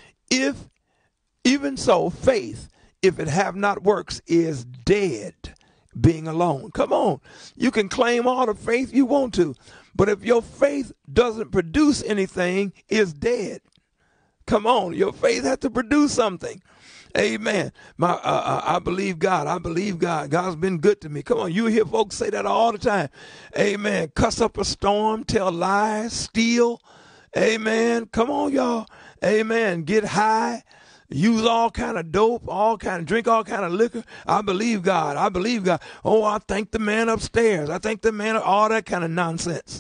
faith, if it have not works, is dead, being alone. Come on. You can claim all the faith you want to, but if your faith doesn't produce anything, it's dead. Come on. Your faith has to produce something. Amen. I believe God. I believe God. God's been good to me. Come on. You hear folks say that all the time. Amen. Cuss up a storm, tell lies, steal. Amen. Come on, y'all. Amen. Get high. Use all kind of dope, drink all kind of liquor. I believe God. I believe God. Oh, I thank the man upstairs. I thank the man, all that kind of nonsense.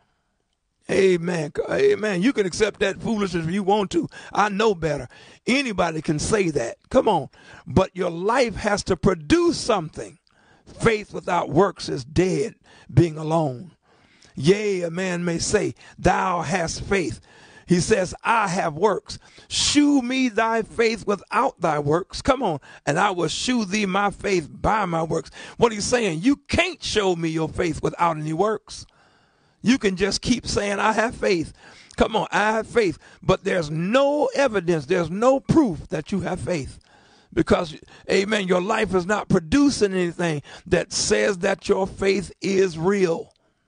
Amen. Amen. You can accept that foolishness if you want to. I know better. Anybody can say that. Come on. But your life has to produce something. Faith without works is dead, being alone. Yea, a man may say, thou hast faith. He says, I have works. Shew me thy faith without thy works. Come on. And I will shew thee my faith by my works. What he's saying, you can't show me your faith without any works. You can just keep saying, I have faith. Come on, I have faith. But there's no evidence, there's no proof that you have faith. Because, amen, your life is not producing anything that says that your faith is real.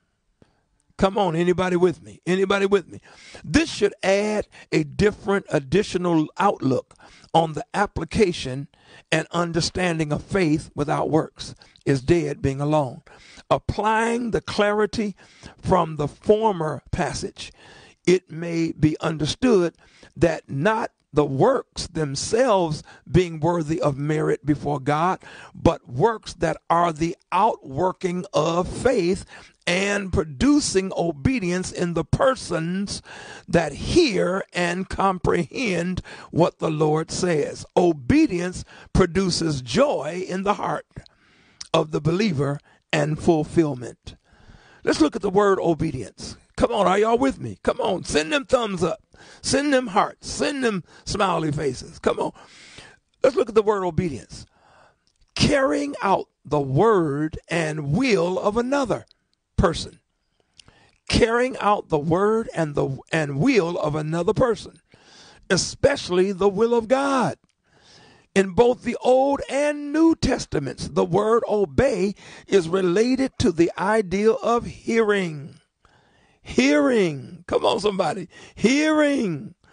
Come on, anybody with me? Anybody with me? This should add a different additional outlook on the application and understanding of faith without works is dead, being alone. Applying the clarity from the former passage, it may be understood that not the works themselves being worthy of merit before God, but works that are the outworking of faith and producing obedience in the persons that hear and comprehend what the Lord says. Obedience produces joy in the heart of the believer and fulfillment. Let's look at the word obedience. Come on, are y'all with me? Come on, send them thumbs up. Send them hearts. Send them smiley faces. Come on. Let's look at the word obedience. Carrying out the word and will of another person. Carrying out the word and will of another person, especially the will of God. In both the Old and New Testaments, the word obey is related to the idea of hearing. Hearing. Come on, somebody. Hearing.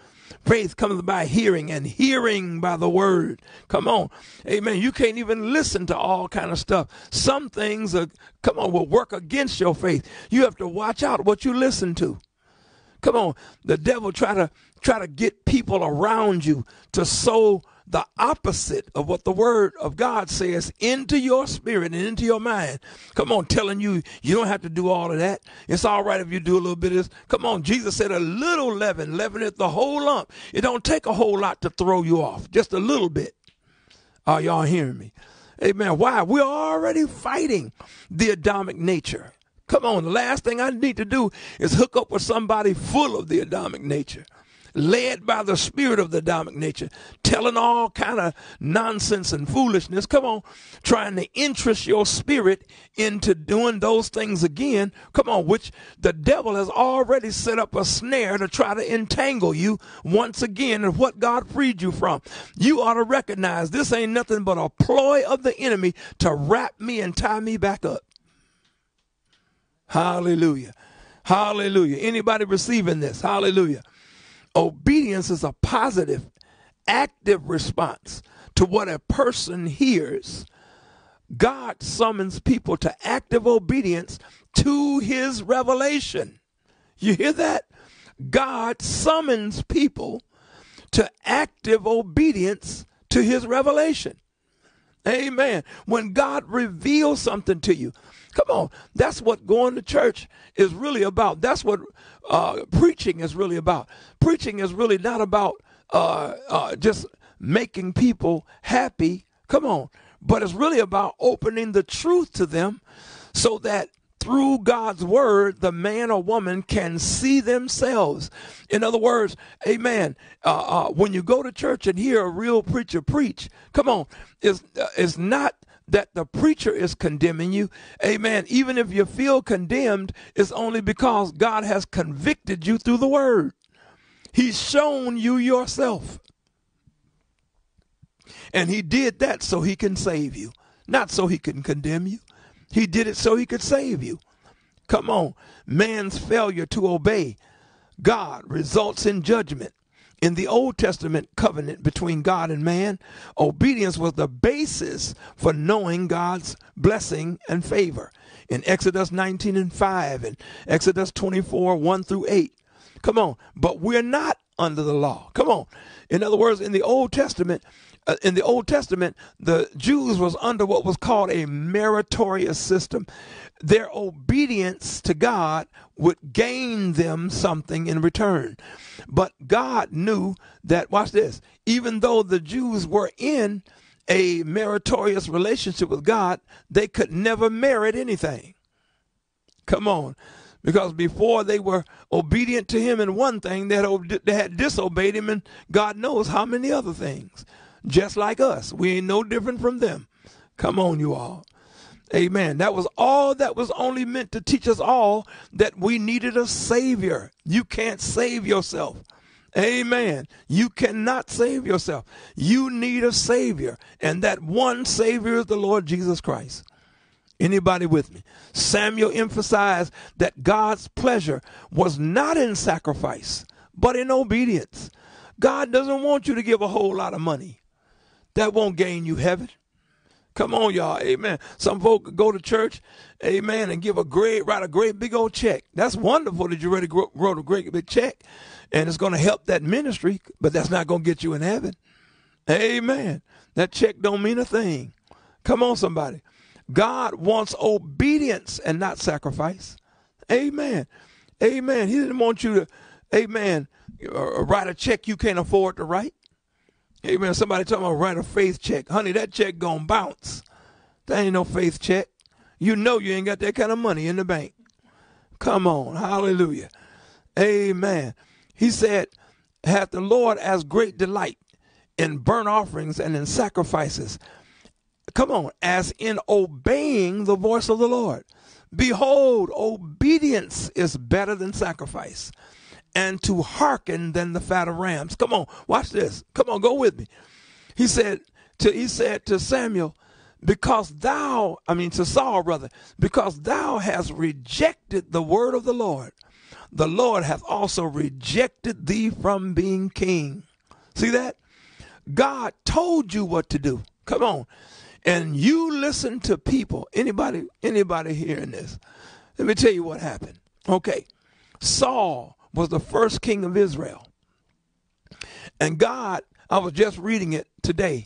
Faith comes by hearing, and hearing by the word. Come on. Amen. You can't even listen to all kind of stuff. Some things will work against your faith. You have to watch out what you listen to. Come on. The devil try to get people around you to sow the opposite of what the word of God says into your spirit and into your mind. Come on, telling you don't have to do all of that. It's all right if you do a little bit of this. Come on, Jesus said a little leaven leaveneth the whole lump. It don't take a whole lot to throw you off, just a little bit. Are y'all hearing me? Amen. Why? We're already fighting the Adamic nature. Come on, the last thing I need to do is hook up with somebody full of the Adamic nature, led by the spirit of the Adamic nature, telling all kind of nonsense and foolishness. Come on, trying to interest your spirit into doing those things again. Come on, which the devil has already set up a snare to try to entangle you once again in what God freed you from. You ought to recognize this ain't nothing but a ploy of the enemy to wrap me and tie me back up. Hallelujah. Hallelujah. Anybody receiving this? Hallelujah. Obedience is a positive, active response to what a person hears. God summons people to active obedience to his revelation. You hear that? God summons people to active obedience to his revelation. Amen. When God reveals something to you, come on, that's what going to church is really about. That's what preaching is really about. Preaching is really not about just making people happy. Come on. But it's really about opening the truth to them so that through God's word, the man or woman can see themselves. In other words, amen, when you go to church and hear a real preacher preach, come on, it's not that the preacher is condemning you. Amen. Even if you feel condemned, it's only because God has convicted you through the word. He's shown you yourself. And he did that so he can save you, not so he can condemn you. He did it so he could save you. Come on. Man's failure to obey God results in judgment. In the Old Testament covenant between God and man, obedience was the basis for knowing God's blessing and favor. In Exodus 19:5 and Exodus 24:1-8. Come on. But we're not under the law. Come on. In other words, in the Old Testament, the Jews was under what was called a meritorious system. Their obedience to God would gain them something in return. But God knew that, watch this, even though the Jews were in a meritorious relationship with God, they could never merit anything. Come on. Because before they were obedient to him in one thing, they had disobeyed him in God knows how many other things. Just like us. We ain't no different from them. Come on, you all. Amen. That was all that was only meant to teach us all that we needed a Savior. You can't save yourself. Amen. You cannot save yourself. You need a Savior. And that one Savior is the Lord Jesus Christ. Anybody with me? Samuel emphasized that God's pleasure was not in sacrifice, but in obedience. God doesn't want you to give a whole lot of money. That won't gain you heaven. Come on, y'all. Amen. Some folk go to church, amen, and write a great big old check. That's wonderful that you already wrote a great big check, and it's going to help that ministry, but that's not going to get you in heaven. Amen. That check don't mean a thing. Come on, somebody. God wants obedience and not sacrifice. Amen. Amen. He didn't want you to, amen, write a check you can't afford to write. Amen. Somebody talking about write a faith check. Honey, that check gonna bounce. That ain't no faith check. You know you ain't got that kind of money in the bank. Come on. Hallelujah. Amen. He said, hath the Lord as great delight in burnt offerings and in sacrifices. Come on. As in obeying the voice of the Lord. Behold, obedience is better than sacrifice, and to hearken than the fat of rams. Come on, watch this. Come on, go with me. He said to Samuel, to Saul, because thou hast rejected the word of the Lord the Lord hath also rejected thee from being king. See that? God told you what to do. Come on. And you listen to people. Anybody hearing this? Let me tell you what happened. Okay. Saul was the first king of Israel. And God, I was just reading it today.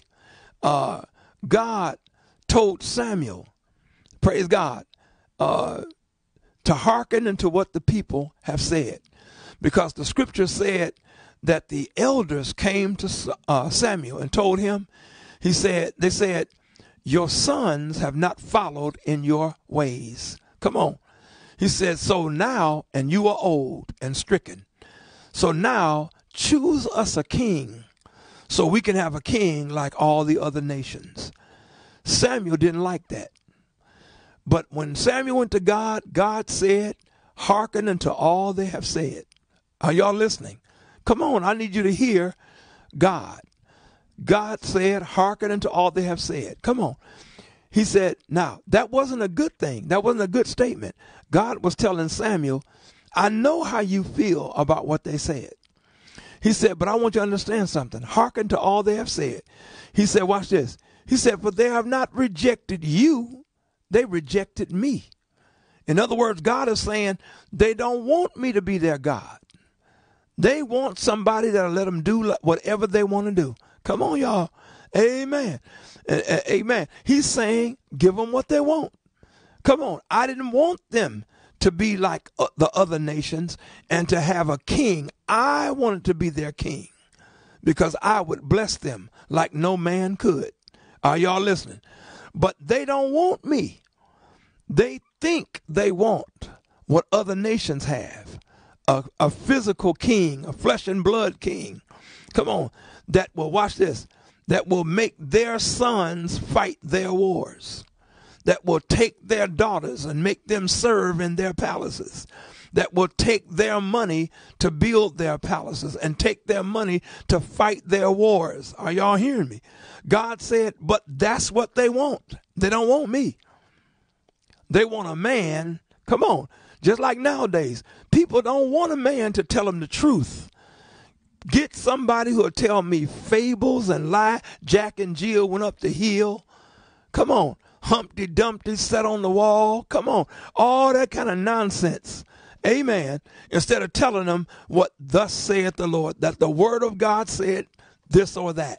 God told Samuel, praise God, to hearken unto what the people have said. Because the scripture said that the elders came to Samuel and told him, they said, your sons have not followed in your ways. Come on. He said, so now, and you are old and stricken. So now choose us a king so we can have a king like all the other nations. Samuel didn't like that. But when Samuel went to God, God said, hearken unto all they have said. Are y'all listening? Come on, I need you to hear God. God said, hearken unto all they have said. Come on. He said, now, that wasn't a good thing. That wasn't a good statement. God was telling Samuel, I know how you feel about what they said. He said, but I want you to understand something. Hearken to all they have said. He said, watch this. He said, for they have not rejected you. They rejected me. In other words, God is saying they don't want me to be their God. They want somebody that'll let them do whatever they want to do. Come on, y'all. Amen. Amen. He's saying, give them what they want. Come on. I didn't want them to be like the other nations and to have a king. I wanted to be their king because I would bless them like no man could. Are y'all listening? But they don't want me. They think they want what other nations have. A physical king, a flesh and blood king. Come on. That will, watch this, that will make their sons fight their wars. That will take their daughters and make them serve in their palaces. That will take their money to build their palaces and take their money to fight their wars. Are y'all hearing me? God said, but that's what they want. They don't want me. They want a man. Come on. Just like nowadays, people don't want a man to tell them the truth. Get somebody who will tell me fables and lie. Jack and Jill went up the hill. Come on. Humpty Dumpty sat on the wall. Come on. All that kind of nonsense. Amen. Instead of telling them what thus saith the Lord, that the word of God said this or that.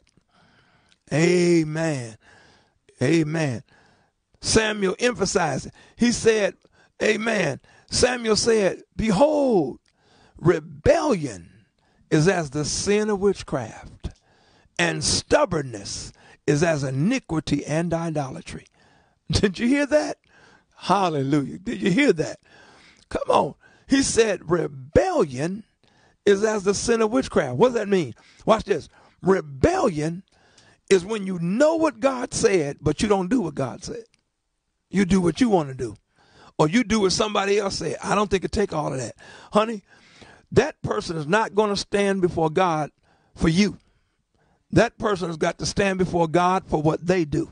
Amen. Amen. Samuel emphasized it. He said, amen. Samuel said, behold, rebellion is as the sin of witchcraft, and stubbornness is as iniquity and idolatry. Did you hear that? Hallelujah. Did you hear that? Come on. He said rebellion is as the sin of witchcraft. What does that mean? Watch this. Rebellion is when you know what God said, but you don't do what God said. You do what you want to do. Or you do what somebody else said. I don't think it take all of that. Honey, that person is not going to stand before God for you. That person has got to stand before God for what they do.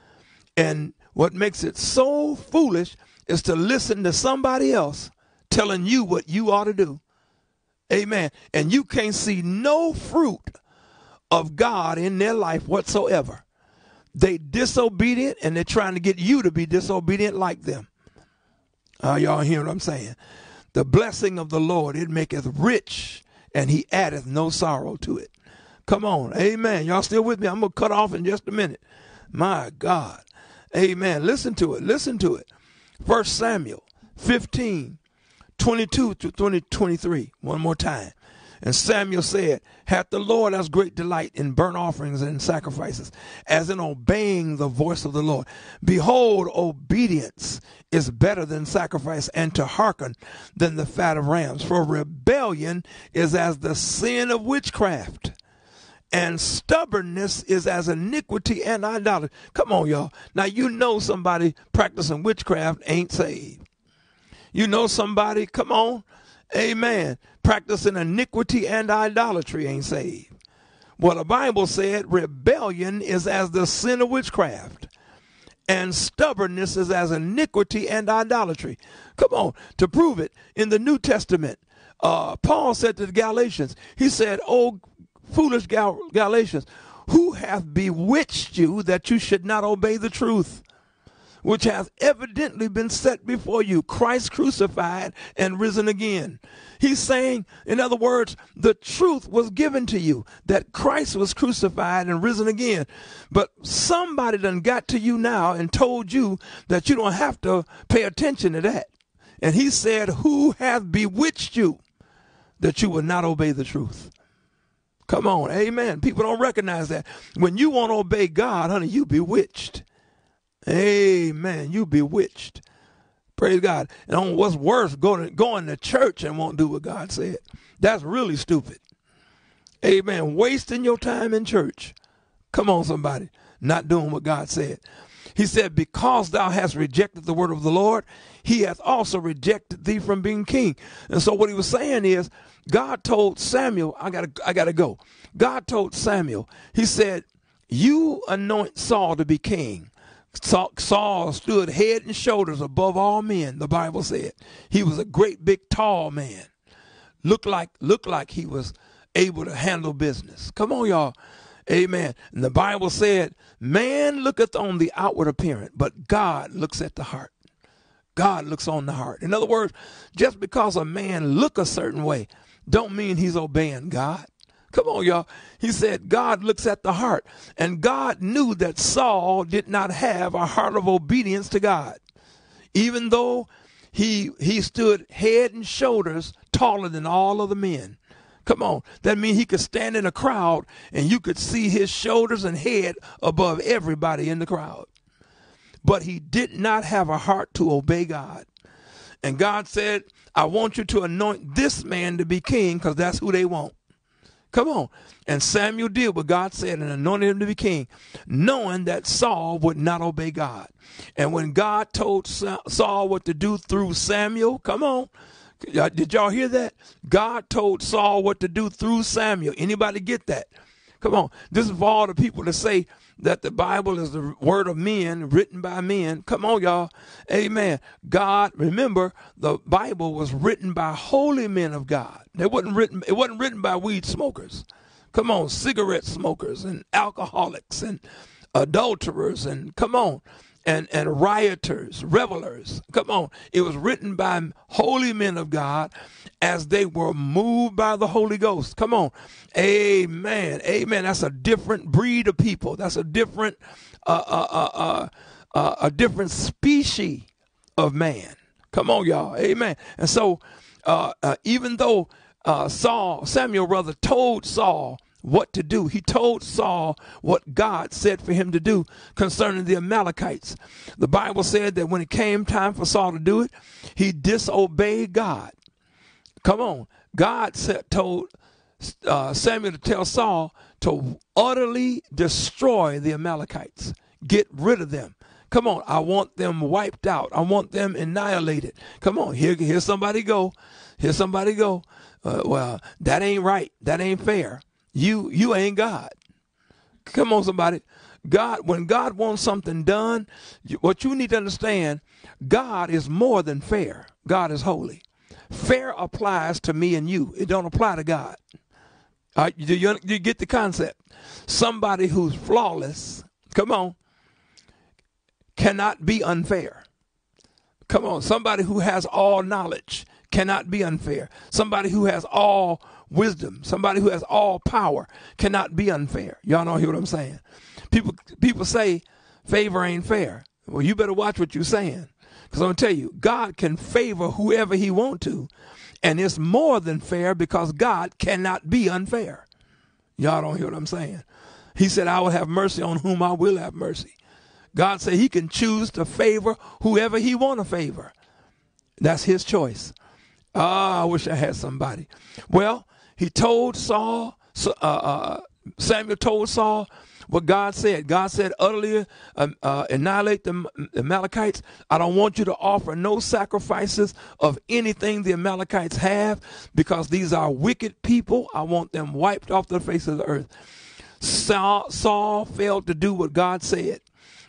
And what makes it so foolish is to listen to somebody else telling you what you ought to do. Amen. And you can't see no fruit of God in their life whatsoever. They disobedient and they're trying to get you to be disobedient like them. Y'all hear what I'm saying? The blessing of the Lord, it maketh rich, and he addeth no sorrow to it. Come on. Amen. Y'all still with me? I'm going to cut off in just a minute. My God. Amen. Listen to it. Listen to it. 1 Samuel 15, 22 to 23. One more time. And Samuel said, hath the Lord as great delight in burnt offerings and sacrifices, as in obeying the voice of the Lord. Behold, obedience is better than sacrifice, and to hearken than the fat of rams. For rebellion is as the sin of witchcraft, and stubbornness is as iniquity and idolatry. Come on, y'all. Now, you know somebody practicing witchcraft ain't saved. You know somebody, come on, amen, practicing iniquity and idolatry ain't saved. Well, the Bible said rebellion is as the sin of witchcraft, and stubbornness is as iniquity and idolatry. Come on, to prove it, in the New Testament, Paul said to the Galatians, he said, "Oh, foolish Galatians, who hath bewitched you that you should not obey the truth, which hath evidently been set before you, Christ crucified and risen again." He's saying, in other words, the truth was given to you, that Christ was crucified and risen again. But somebody done got to you now and told you that you don't have to pay attention to that. And he said, "Who hath bewitched you that you will not obey the truth?" Come on, amen. People don't recognize that. When you won't obey God, honey, you bewitched. Amen. You bewitched. Praise God. And what's worse, going to church and won't do what God said. That's really stupid. Amen. Wasting your time in church. Come on, somebody. Not doing what God said. He said, "Because thou hast rejected the word of the Lord, he hath also rejected thee from being king." And so what he was saying is, God told Samuel, I gotta go. God told Samuel, he said, "You anoint Saul to be king." Saul stood head and shoulders above all men, the Bible said. He was a great big tall man. Looked like he was able to handle business. Come on, y'all. Amen. And the Bible said, "Man looketh on the outward appearance, but God looks at the heart." God looks on the heart. In other words, just because a man look a certain way, don't mean he's obeying God. Come on, y'all. He said God looks at the heart. And God knew that Saul did not have a heart of obedience to God. Even though he stood head and shoulders taller than all of the men. Come on. That means he could stand in a crowd and you could see his shoulders and head above everybody in the crowd. But he did not have a heart to obey God. And God said, "I want you to anoint this man to be king because that's who they want." Come on. And Samuel did what God said and anointed him to be king, knowing that Saul would not obey God. And when God told Saul what to do through Samuel, come on. Did y'all hear that? God told Saul what to do through Samuel. Anybody get that? Come on. This is for all the people that say that the Bible is the word of men, written by men. Come on, y'all. Amen. God, remember, the Bible was written by holy men of God. It wasn't written by weed smokers. Come on, cigarette smokers and alcoholics and adulterers and come on. And rioters, revelers. Come on. It was written by holy men of God as they were moved by the Holy Ghost. Come on. Amen. Amen. That's a different breed of people. That's a different species of man. Come on, y'all. Amen. And so even though Samuel told Saul what to do, he told Saul what God said for him to do concerning the Amalekites. The Bible said that when it came time for Saul to do it, he disobeyed God. Come on. God told Samuel to tell Saul to utterly destroy the Amalekites. Get rid of them. Come on. I want them wiped out. I want them annihilated. Come on. Here somebody go. Here somebody go. Well, that ain't right. That ain't fair. You ain't God. Come on, somebody. God, when God wants something done, what you need to understand, God is more than fair. God is holy. Fair applies to me and you. It don't apply to God. You get the concept? Somebody who's flawless, come on, cannot be unfair. Come on. Somebody who has all knowledge cannot be unfair. Somebody who has all wisdom, somebody who has all power cannot be unfair. Y'all know hear what I'm saying? People say favor ain't fair. Well, you better watch what you're saying. Because I'm going to tell you, God can favor whoever he want to. And it's more than fair because God cannot be unfair. Y'all don't hear what I'm saying? He said, "I will have mercy on whom I will have mercy." God said he can choose to favor whoever he want to favor. That's his choice. I wish I had somebody. Well, he told Saul, Samuel told Saul what God said. God said, "Utterly annihilate the Amalekites. I don't want you to offer no sacrifices of anything the Amalekites have because these are wicked people. I want them wiped off the face of the earth." Saul failed to do what God said.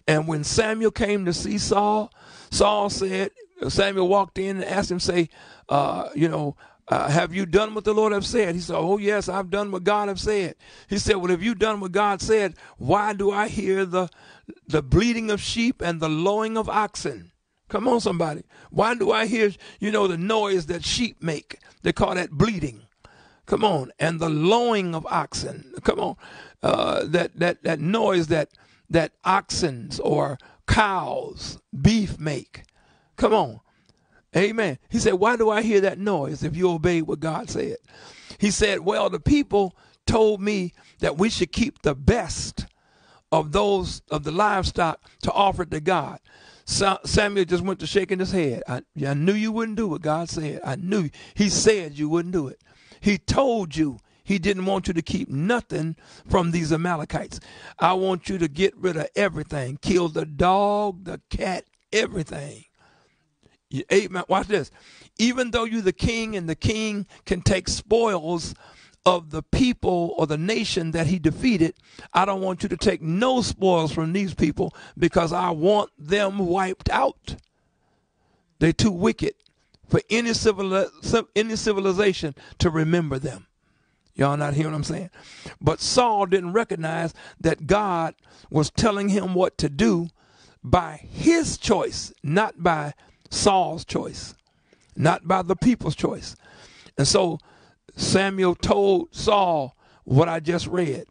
And when Samuel came to see Saul, Samuel walked in and asked him, say, have you done what the Lord have said? He said, oh, yes, I've done what God have said. He said, well, if you've done what God said, why do I hear the bleating of sheep and the lowing of oxen? Come on, somebody. Why do I hear, the noise that sheep make? They call that bleating. Come on. And the lowing of oxen. Come on. That noise that oxen or cows, beef make. Come on. Amen. He said, why do I hear that noise if you obey what God said? He said, well, the people told me that we should keep the best of the livestock to offer it to God. Samuel just went to shaking his head. I knew you wouldn't do what God said. I knew. He said you wouldn't do it. He told you he didn't want you to keep nothing from these Amalekites. I want you to get rid of everything. Kill the dog, the cat, everything. Amen. Watch this. Even though you're the king and the king can take spoils of the people or the nation that he defeated, I don't want you to take no spoils from these people because I want them wiped out. They're too wicked for any civilization to remember them. Y'all not hearing what I'm saying? But Saul didn't recognize that God was telling him what to do by his choice, not by Saul's choice, not by the people's choice. And so Samuel told Saul what I just read.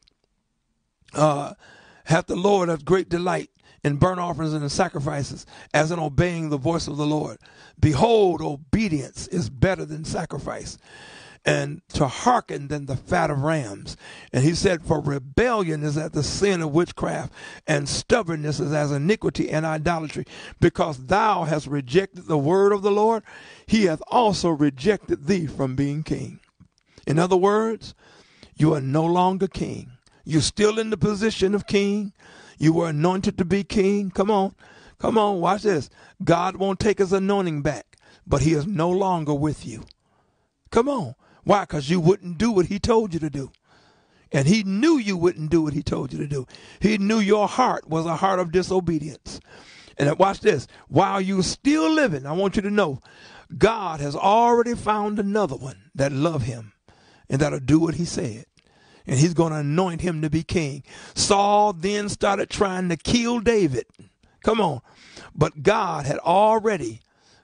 Hath the Lord of great delight in burnt offerings and in sacrifices, as in obeying the voice of the Lord. Behold, obedience is better than sacrifice, and to hearken than the fat of rams. And he said, for rebellion is as the sin of witchcraft, and stubbornness is as iniquity and idolatry. Because thou hast rejected the word of the Lord, he hath also rejected thee from being king. In other words, you are no longer king. You're still in the position of king. You were anointed to be king. Come on, watch this. God won't take his anointing back, but he is no longer with you. Come on. Why? Because you wouldn't do what he told you to do. And he knew you wouldn't do what he told you to do. He knew your heart was a heart of disobedience. And watch this. While you're still living, I want you to know, God has already found another one that love him and that'll do what he said. And he's going to anoint him to be king. Saul then started trying to kill David. Come on. But God had already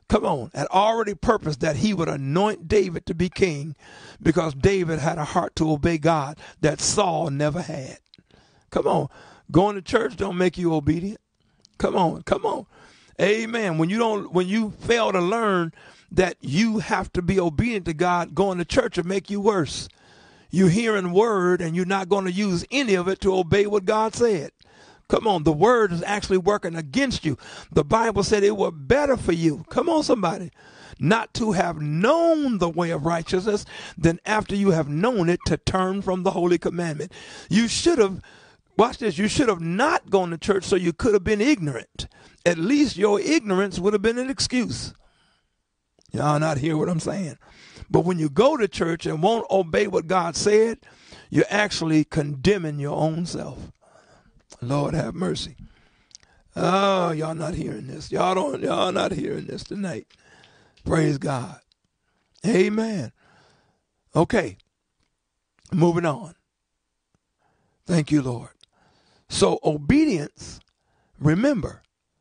purposed that he would anoint David to be king because David had a heart to obey God that Saul never had. Come on. Going to church don't make you obedient. Come on. Amen. When you fail to learn that you have to be obedient to God, going to church will make you worse. You're hearing word and you're not going to use any of it to obey what God said. Come on, the word is actually working against you. The Bible said it were better for you. Come on, somebody. Not to have known the way of righteousness than after you have known it to turn from the holy commandment. You should have, watch this, you should have not gone to church so you could have been ignorant. At least your ignorance would have been an excuse. Y'all not hear what I'm saying? But when you go to church and won't obey what God said, you're actually condemning your own self. Lord have mercy. Oh, y'all not hearing this. Y'all not hearing this tonight. Praise God. Amen. Okay. Moving on. Thank you, Lord. So obedience, remember,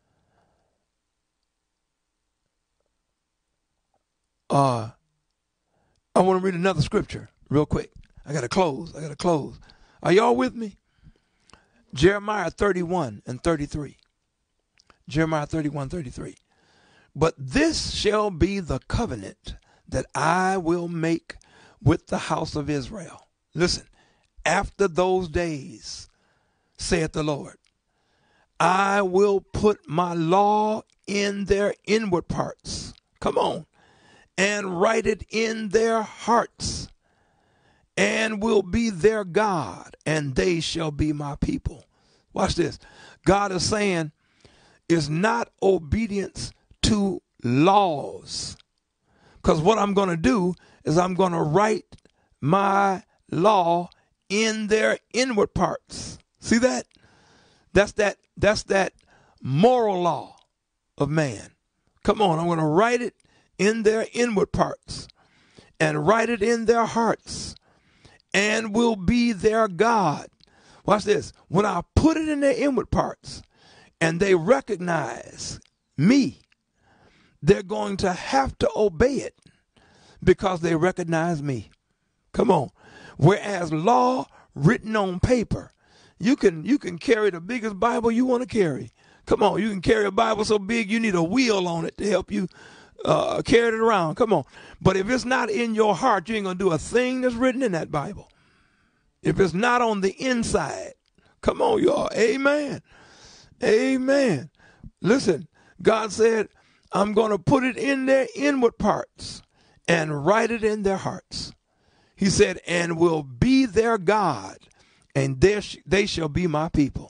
I want to read another scripture real quick. I got to close. Are y'all with me? Jeremiah 31:33. Jeremiah 31:33. But this shall be the covenant that I will make with the house of Israel. Listen, after those days, saith the Lord, I will put my law in their inward parts. Come on. And write it in their hearts, and will be their God, and they shall be my people. Watch this. God is saying it's not obedience to laws. Because what I'm going to do is I'm going to write my law in their inward parts. See that? That's that moral law of man. Come on, I'm going to write it in their inward parts and write it in their hearts and will be their God. Watch this. When I put it in their inward parts and they recognize me, they're going to have to obey it because they recognize me. Come on. Whereas law written on paper, you can carry the biggest Bible you want to carry. Come on, you can carry a Bible so big you need a wheel on it to help you carry it around. Come on. But if it's not in your heart, you ain't going to do a thing that's written in that Bible. If it's not on the inside, come on, y'all. Amen. Amen. Listen, God said, I'm going to put it in their inward parts and write it in their hearts. He said, and will be their God, and they shall be my people.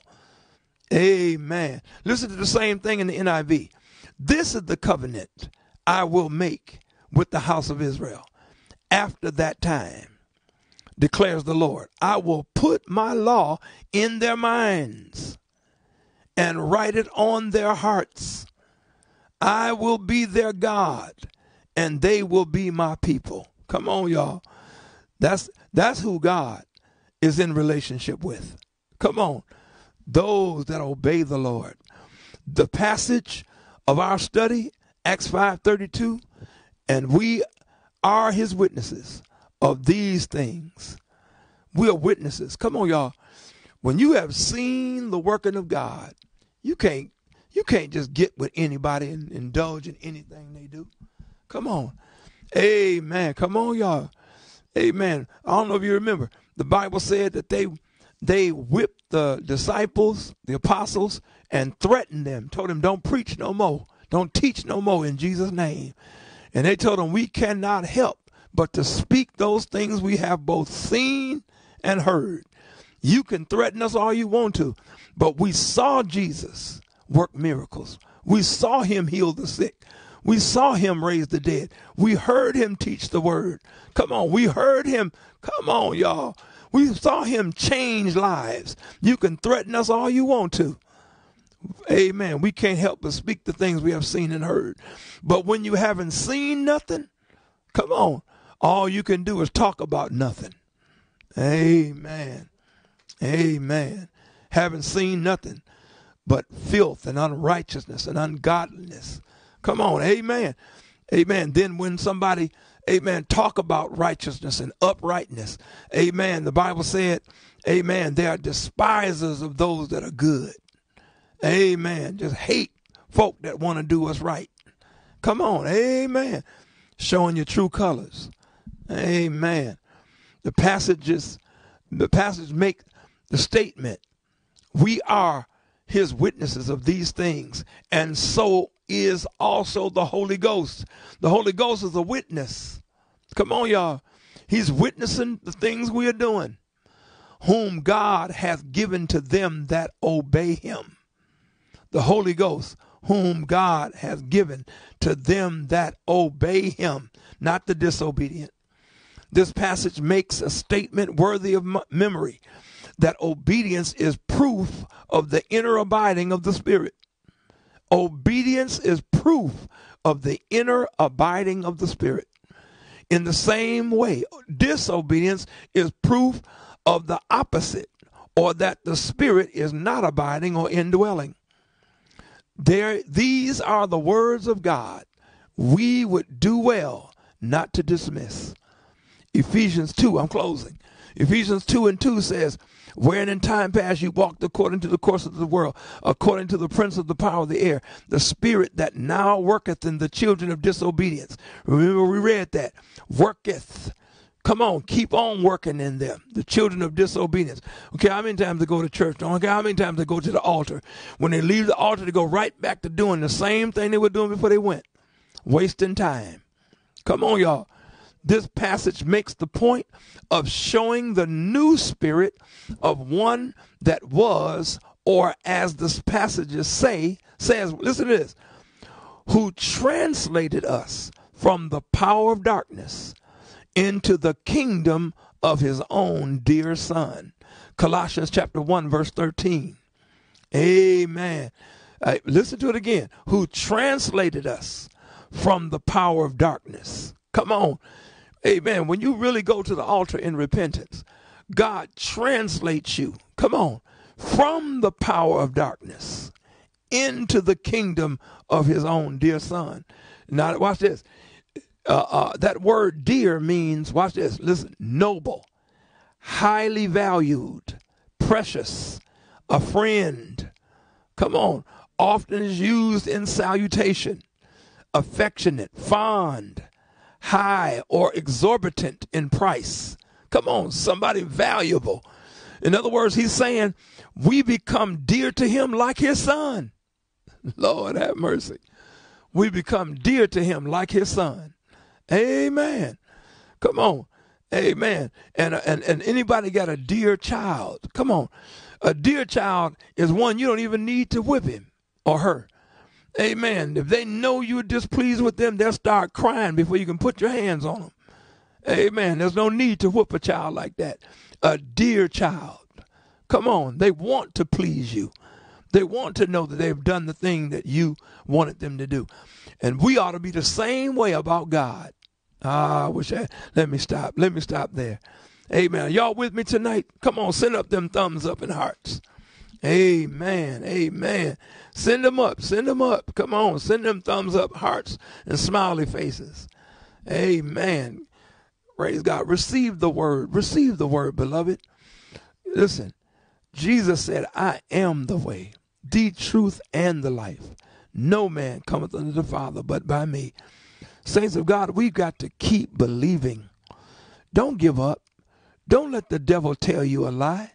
Amen. Listen to the same thing in the NIV. This is the covenant I will make with the house of Israel after that time, declares the Lord. I will put my law in their minds and write it on their hearts. I will be their God, and they will be my people. Come on, y'all. That's who God is in relationship with. Come on. Those that obey the Lord. The passage of our study, Acts 5:32, and we are his witnesses of these things. We are witnesses. Come on, y'all. When you have seen the working of God, you can't just get with anybody and indulge in anything they do. Come on. Amen. Come on, y'all. Amen. I don't know if you remember. The Bible said that they whipped the disciples, the apostles, and threatened them. Told them, don't preach no more. Don't teach no more in Jesus' name. And they told them, we cannot help but to speak those things we have both seen and heard. You can threaten us all you want to, but we saw Jesus work miracles. We saw him heal the sick. We saw him raise the dead. We heard him teach the word. Come on, we heard him. Come on, y'all. We saw him change lives. You can threaten us all you want to. Amen. We can't help but speak the things we have seen and heard. But when you haven't seen nothing, come on, all you can do is talk about nothing. Amen. Amen. Haven't seen nothing but filth and unrighteousness and ungodliness. Come on. Amen. Amen. Then when somebody, amen, talk about righteousness and uprightness, amen, the Bible said, amen, they are despisers of those that are good. Amen. Just hate folk that want to do what's right. Come on. Amen. Showing your true colors. Amen. The passage make the statement, we are his witnesses of these things, and so is also the Holy Ghost. The Holy Ghost is a witness. Come on, y'all. He's witnessing the things we are doing, whom God hath given to them that obey him. The Holy Ghost, whom God hath given to them that obey him, not the disobedient. This passage makes a statement worthy of memory, that obedience is proof of the inner abiding of the Spirit. Obedience is proof of the inner abiding of the Spirit. In the same way, disobedience is proof of the opposite, or that the Spirit is not abiding or indwelling. These are the words of God we would do well not to dismiss. Ephesians 2, I'm closing. Ephesians 2:2 says, wherein in time past you walked according to the course of the world, according to the prince of the power of the air, the spirit that now worketh in the children of disobedience. Remember, we read that. Worketh. Come on, keep on working in them, the children of disobedience. Okay, how many times they go to church? Don't care how many times they go to the altar. When they leave the altar, they go right back to doing the same thing they were doing before they went. Wasting time. Come on, y'all. This passage makes the point of showing the new spirit of one that was, or as the passages says, listen to this, who translated us from the power of darkness into the kingdom of his own dear son. Colossians chapter 1, verse 13. Amen. Listen to it again. Who translated us from the power of darkness. Come on. Amen. When you really go to the altar in repentance, God translates you, come on, from the power of darkness into the kingdom of his own dear son. Now, watch this. That word dear means, watch this, listen, noble, highly valued, precious, a friend. Come on. Often is used in salutation, affectionate, fond, high, or exorbitant in price. Come on, somebody valuable. In other words, he's saying we become dear to him like his son. Lord have mercy. We become dear to him like his son. Amen. Come on. Amen. And anybody got a dear child? Come on. A dear child is one you don't even need to whip him or her. Amen. If they know you're displeased with them, they'll start crying before you can put your hands on them. Amen. There's no need to whoop a child like that. A dear child. Come on. They want to please you. They want to know that they've done the thing that you wanted them to do. And we ought to be the same way about God. Let me stop there. Amen. Y'all with me tonight? Come on, send up them thumbs up and hearts. Amen. Amen. Send them up. Send them up. Come on, send them thumbs up, hearts, and smiley faces. Amen. Praise God. Receive the word. Receive the word, beloved. Listen, Jesus said, I am the way, the truth, and the life. No man cometh unto the Father but by me. Saints of God, we've got to keep believing. Don't give up. Don't let the devil tell you a lie.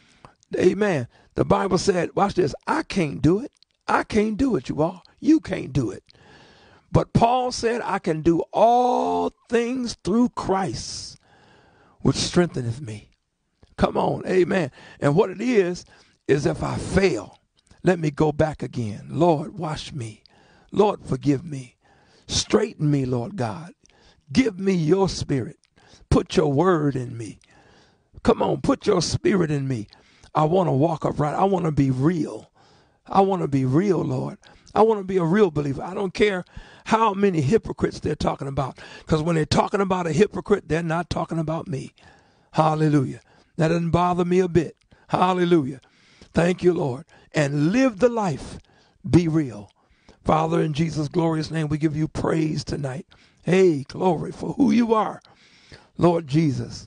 Amen. The Bible said, watch this, I can't do it. I can't do it, you all. You can't do it. But Paul said, I can do all things through Christ, which strengtheneth me. Come on, amen. And what it is if I fail, let me go back again. Lord, wash me. Lord, forgive me. Straighten me, Lord God. Give me your spirit. Put your word in me. Come on, put your spirit in me. I want to walk upright. I want to be real. I want to be real, Lord. I want to be a real believer. I don't care how many hypocrites they're talking about. Because when they're talking about a hypocrite, they're not talking about me. Hallelujah. That doesn't bother me a bit. Hallelujah. Thank you, Lord. And live the life. Be real. Father, in Jesus' glorious name, we give you praise tonight. Hey, glory for who you are. Lord Jesus,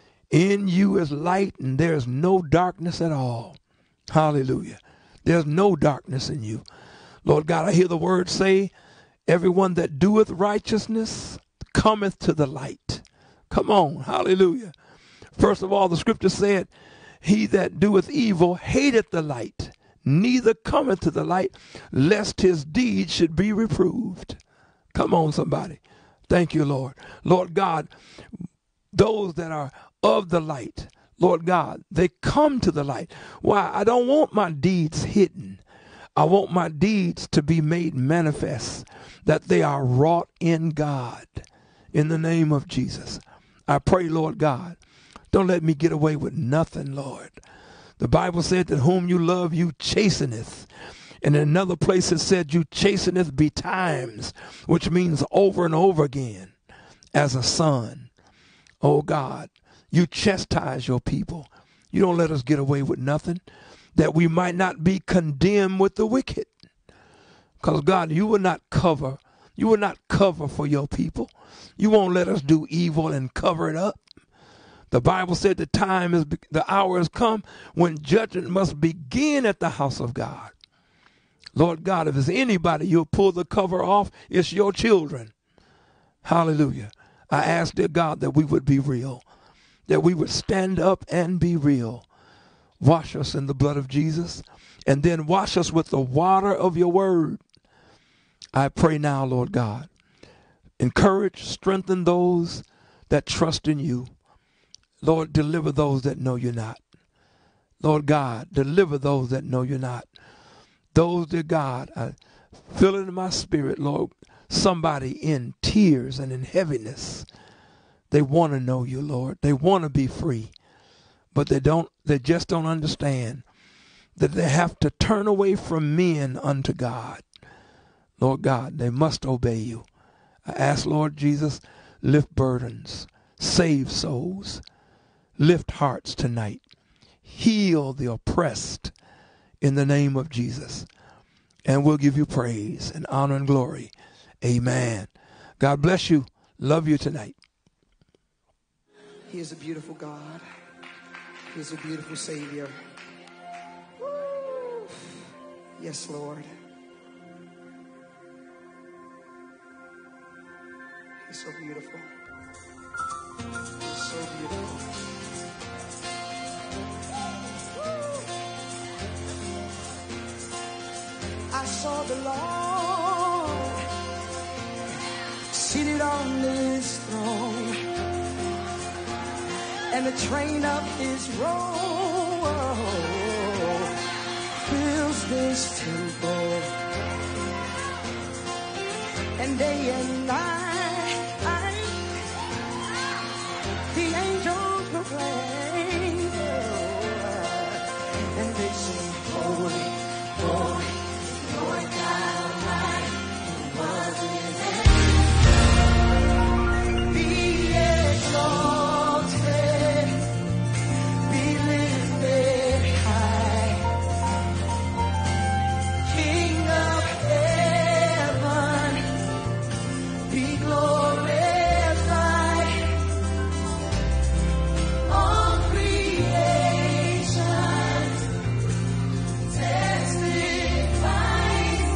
in you is light and there's no darkness at all. Hallelujah. There's no darkness in you. Lord God, I hear the word say, everyone that doeth righteousness cometh to the light. Come on. Hallelujah. First of all, the scripture said, he that doeth evil hateth the light, neither cometh to the light, lest his deeds should be reproved. Come on, somebody. Thank you, Lord. Lord God, those that are of the light, Lord God, they come to the light. Why? I don't want my deeds hidden. I want my deeds to be made manifest, that they are wrought in God. In the name of Jesus, I pray, Lord God, don't let me get away with nothing, Lord. The Bible said that whom you love, you chasteneth. And in another place it said you chasteneth betimes, which means over and over again, as a son. Oh God, you chastise your people. You don't let us get away with nothing, that we might not be condemned with the wicked. Because God, you will not cover for your people. You won't let us do evil and cover it up. The Bible said the hour has come when judgment must begin at the house of God. Lord God, if there's anybody you'll pull the cover off, it's your children. Hallelujah. I ask, dear God, that we would be real, that we would stand up and be real. Wash us in the blood of Jesus, and then wash us with the water of your word. I pray now, Lord God, encourage, strengthen those that trust in you. Lord, deliver those that know you're not. Lord God, deliver those that know you're not. Those, dear God, I feel it in my spirit, Lord, somebody in tears and in heaviness. They want to know you, Lord. They want to be free, but they just don't understand that they have to turn away from men unto God. Lord God, they must obey you. I ask, Lord Jesus, lift burdens, save souls, lift hearts tonight, heal the oppressed in the name of Jesus. And we'll give you praise and honor and glory. Amen. God bless you. Love you tonight. He is a beautiful God. He is a beautiful Savior. Woo. Yes, Lord. He's so beautiful. He's so beautiful. I saw the Lord seated on his throne, and the train of his robe fills this temple, and day and night the angels proclaim, and they sing, holy, holy, Lord God Almighty, who was in heaven. Be exalted, be lifted high, King of heaven, be glorified. All creation testifies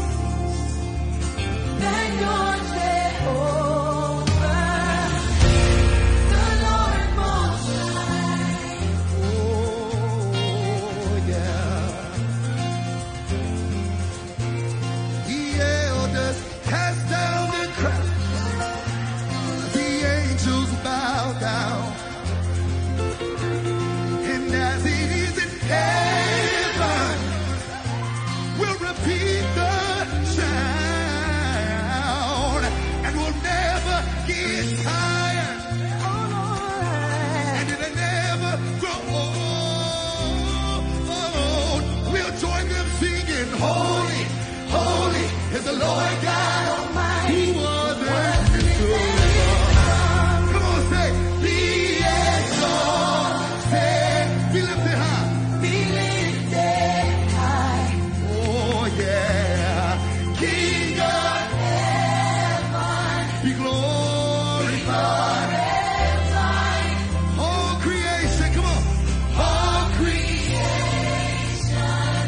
that you're Jehovah, the Lord Most High. Oh, yeah. The elders cast down their crowns, the angels bow down, and as it is in heaven, we'll repeat the sound, and we'll never get tired, and it'll never grow old. We'll join them singing, holy, holy is the Lord God Almighty, who was and is to come. Come on, say, be exalted, be lifted high, be lifted high. Oh yeah, King of heaven, be glorified. All creation, come on, all creation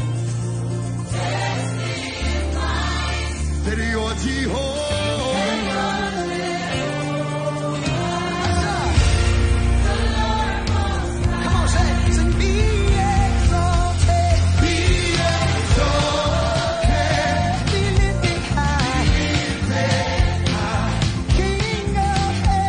testifies that you're Jehovah. Come on, say it. Sing, be exalted, be exalted, be lifted high, King of heaven,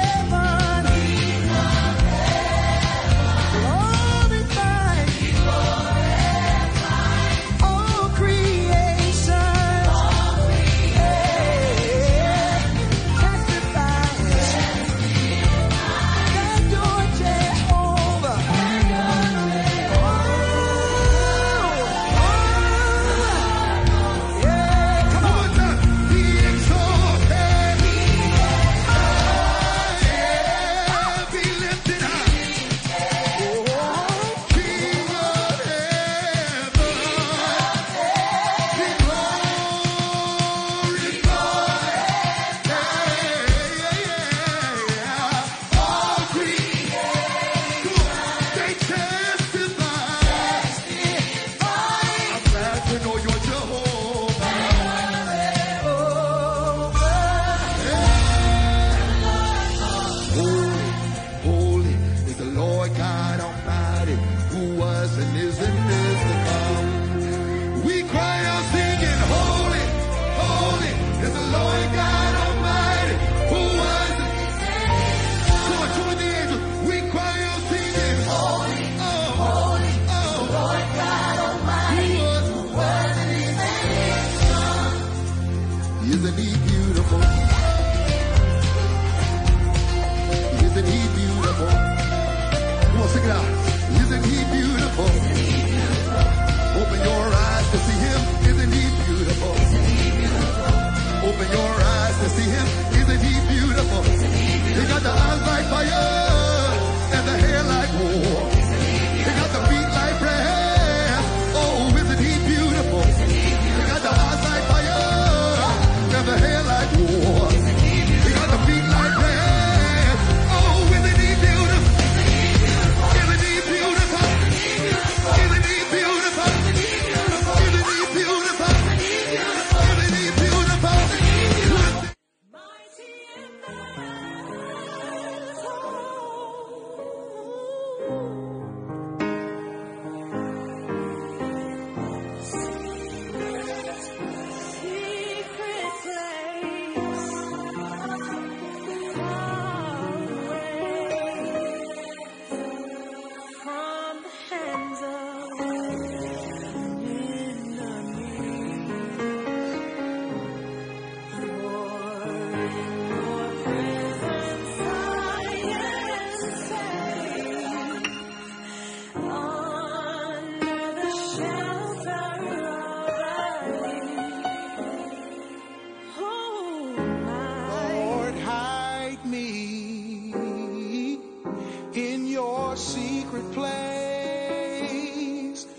Secret place,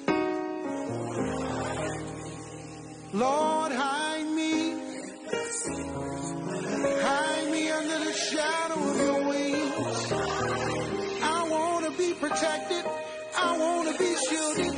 Lord, hide me under the shadow of your wings. I want to be protected, I want to be shielded.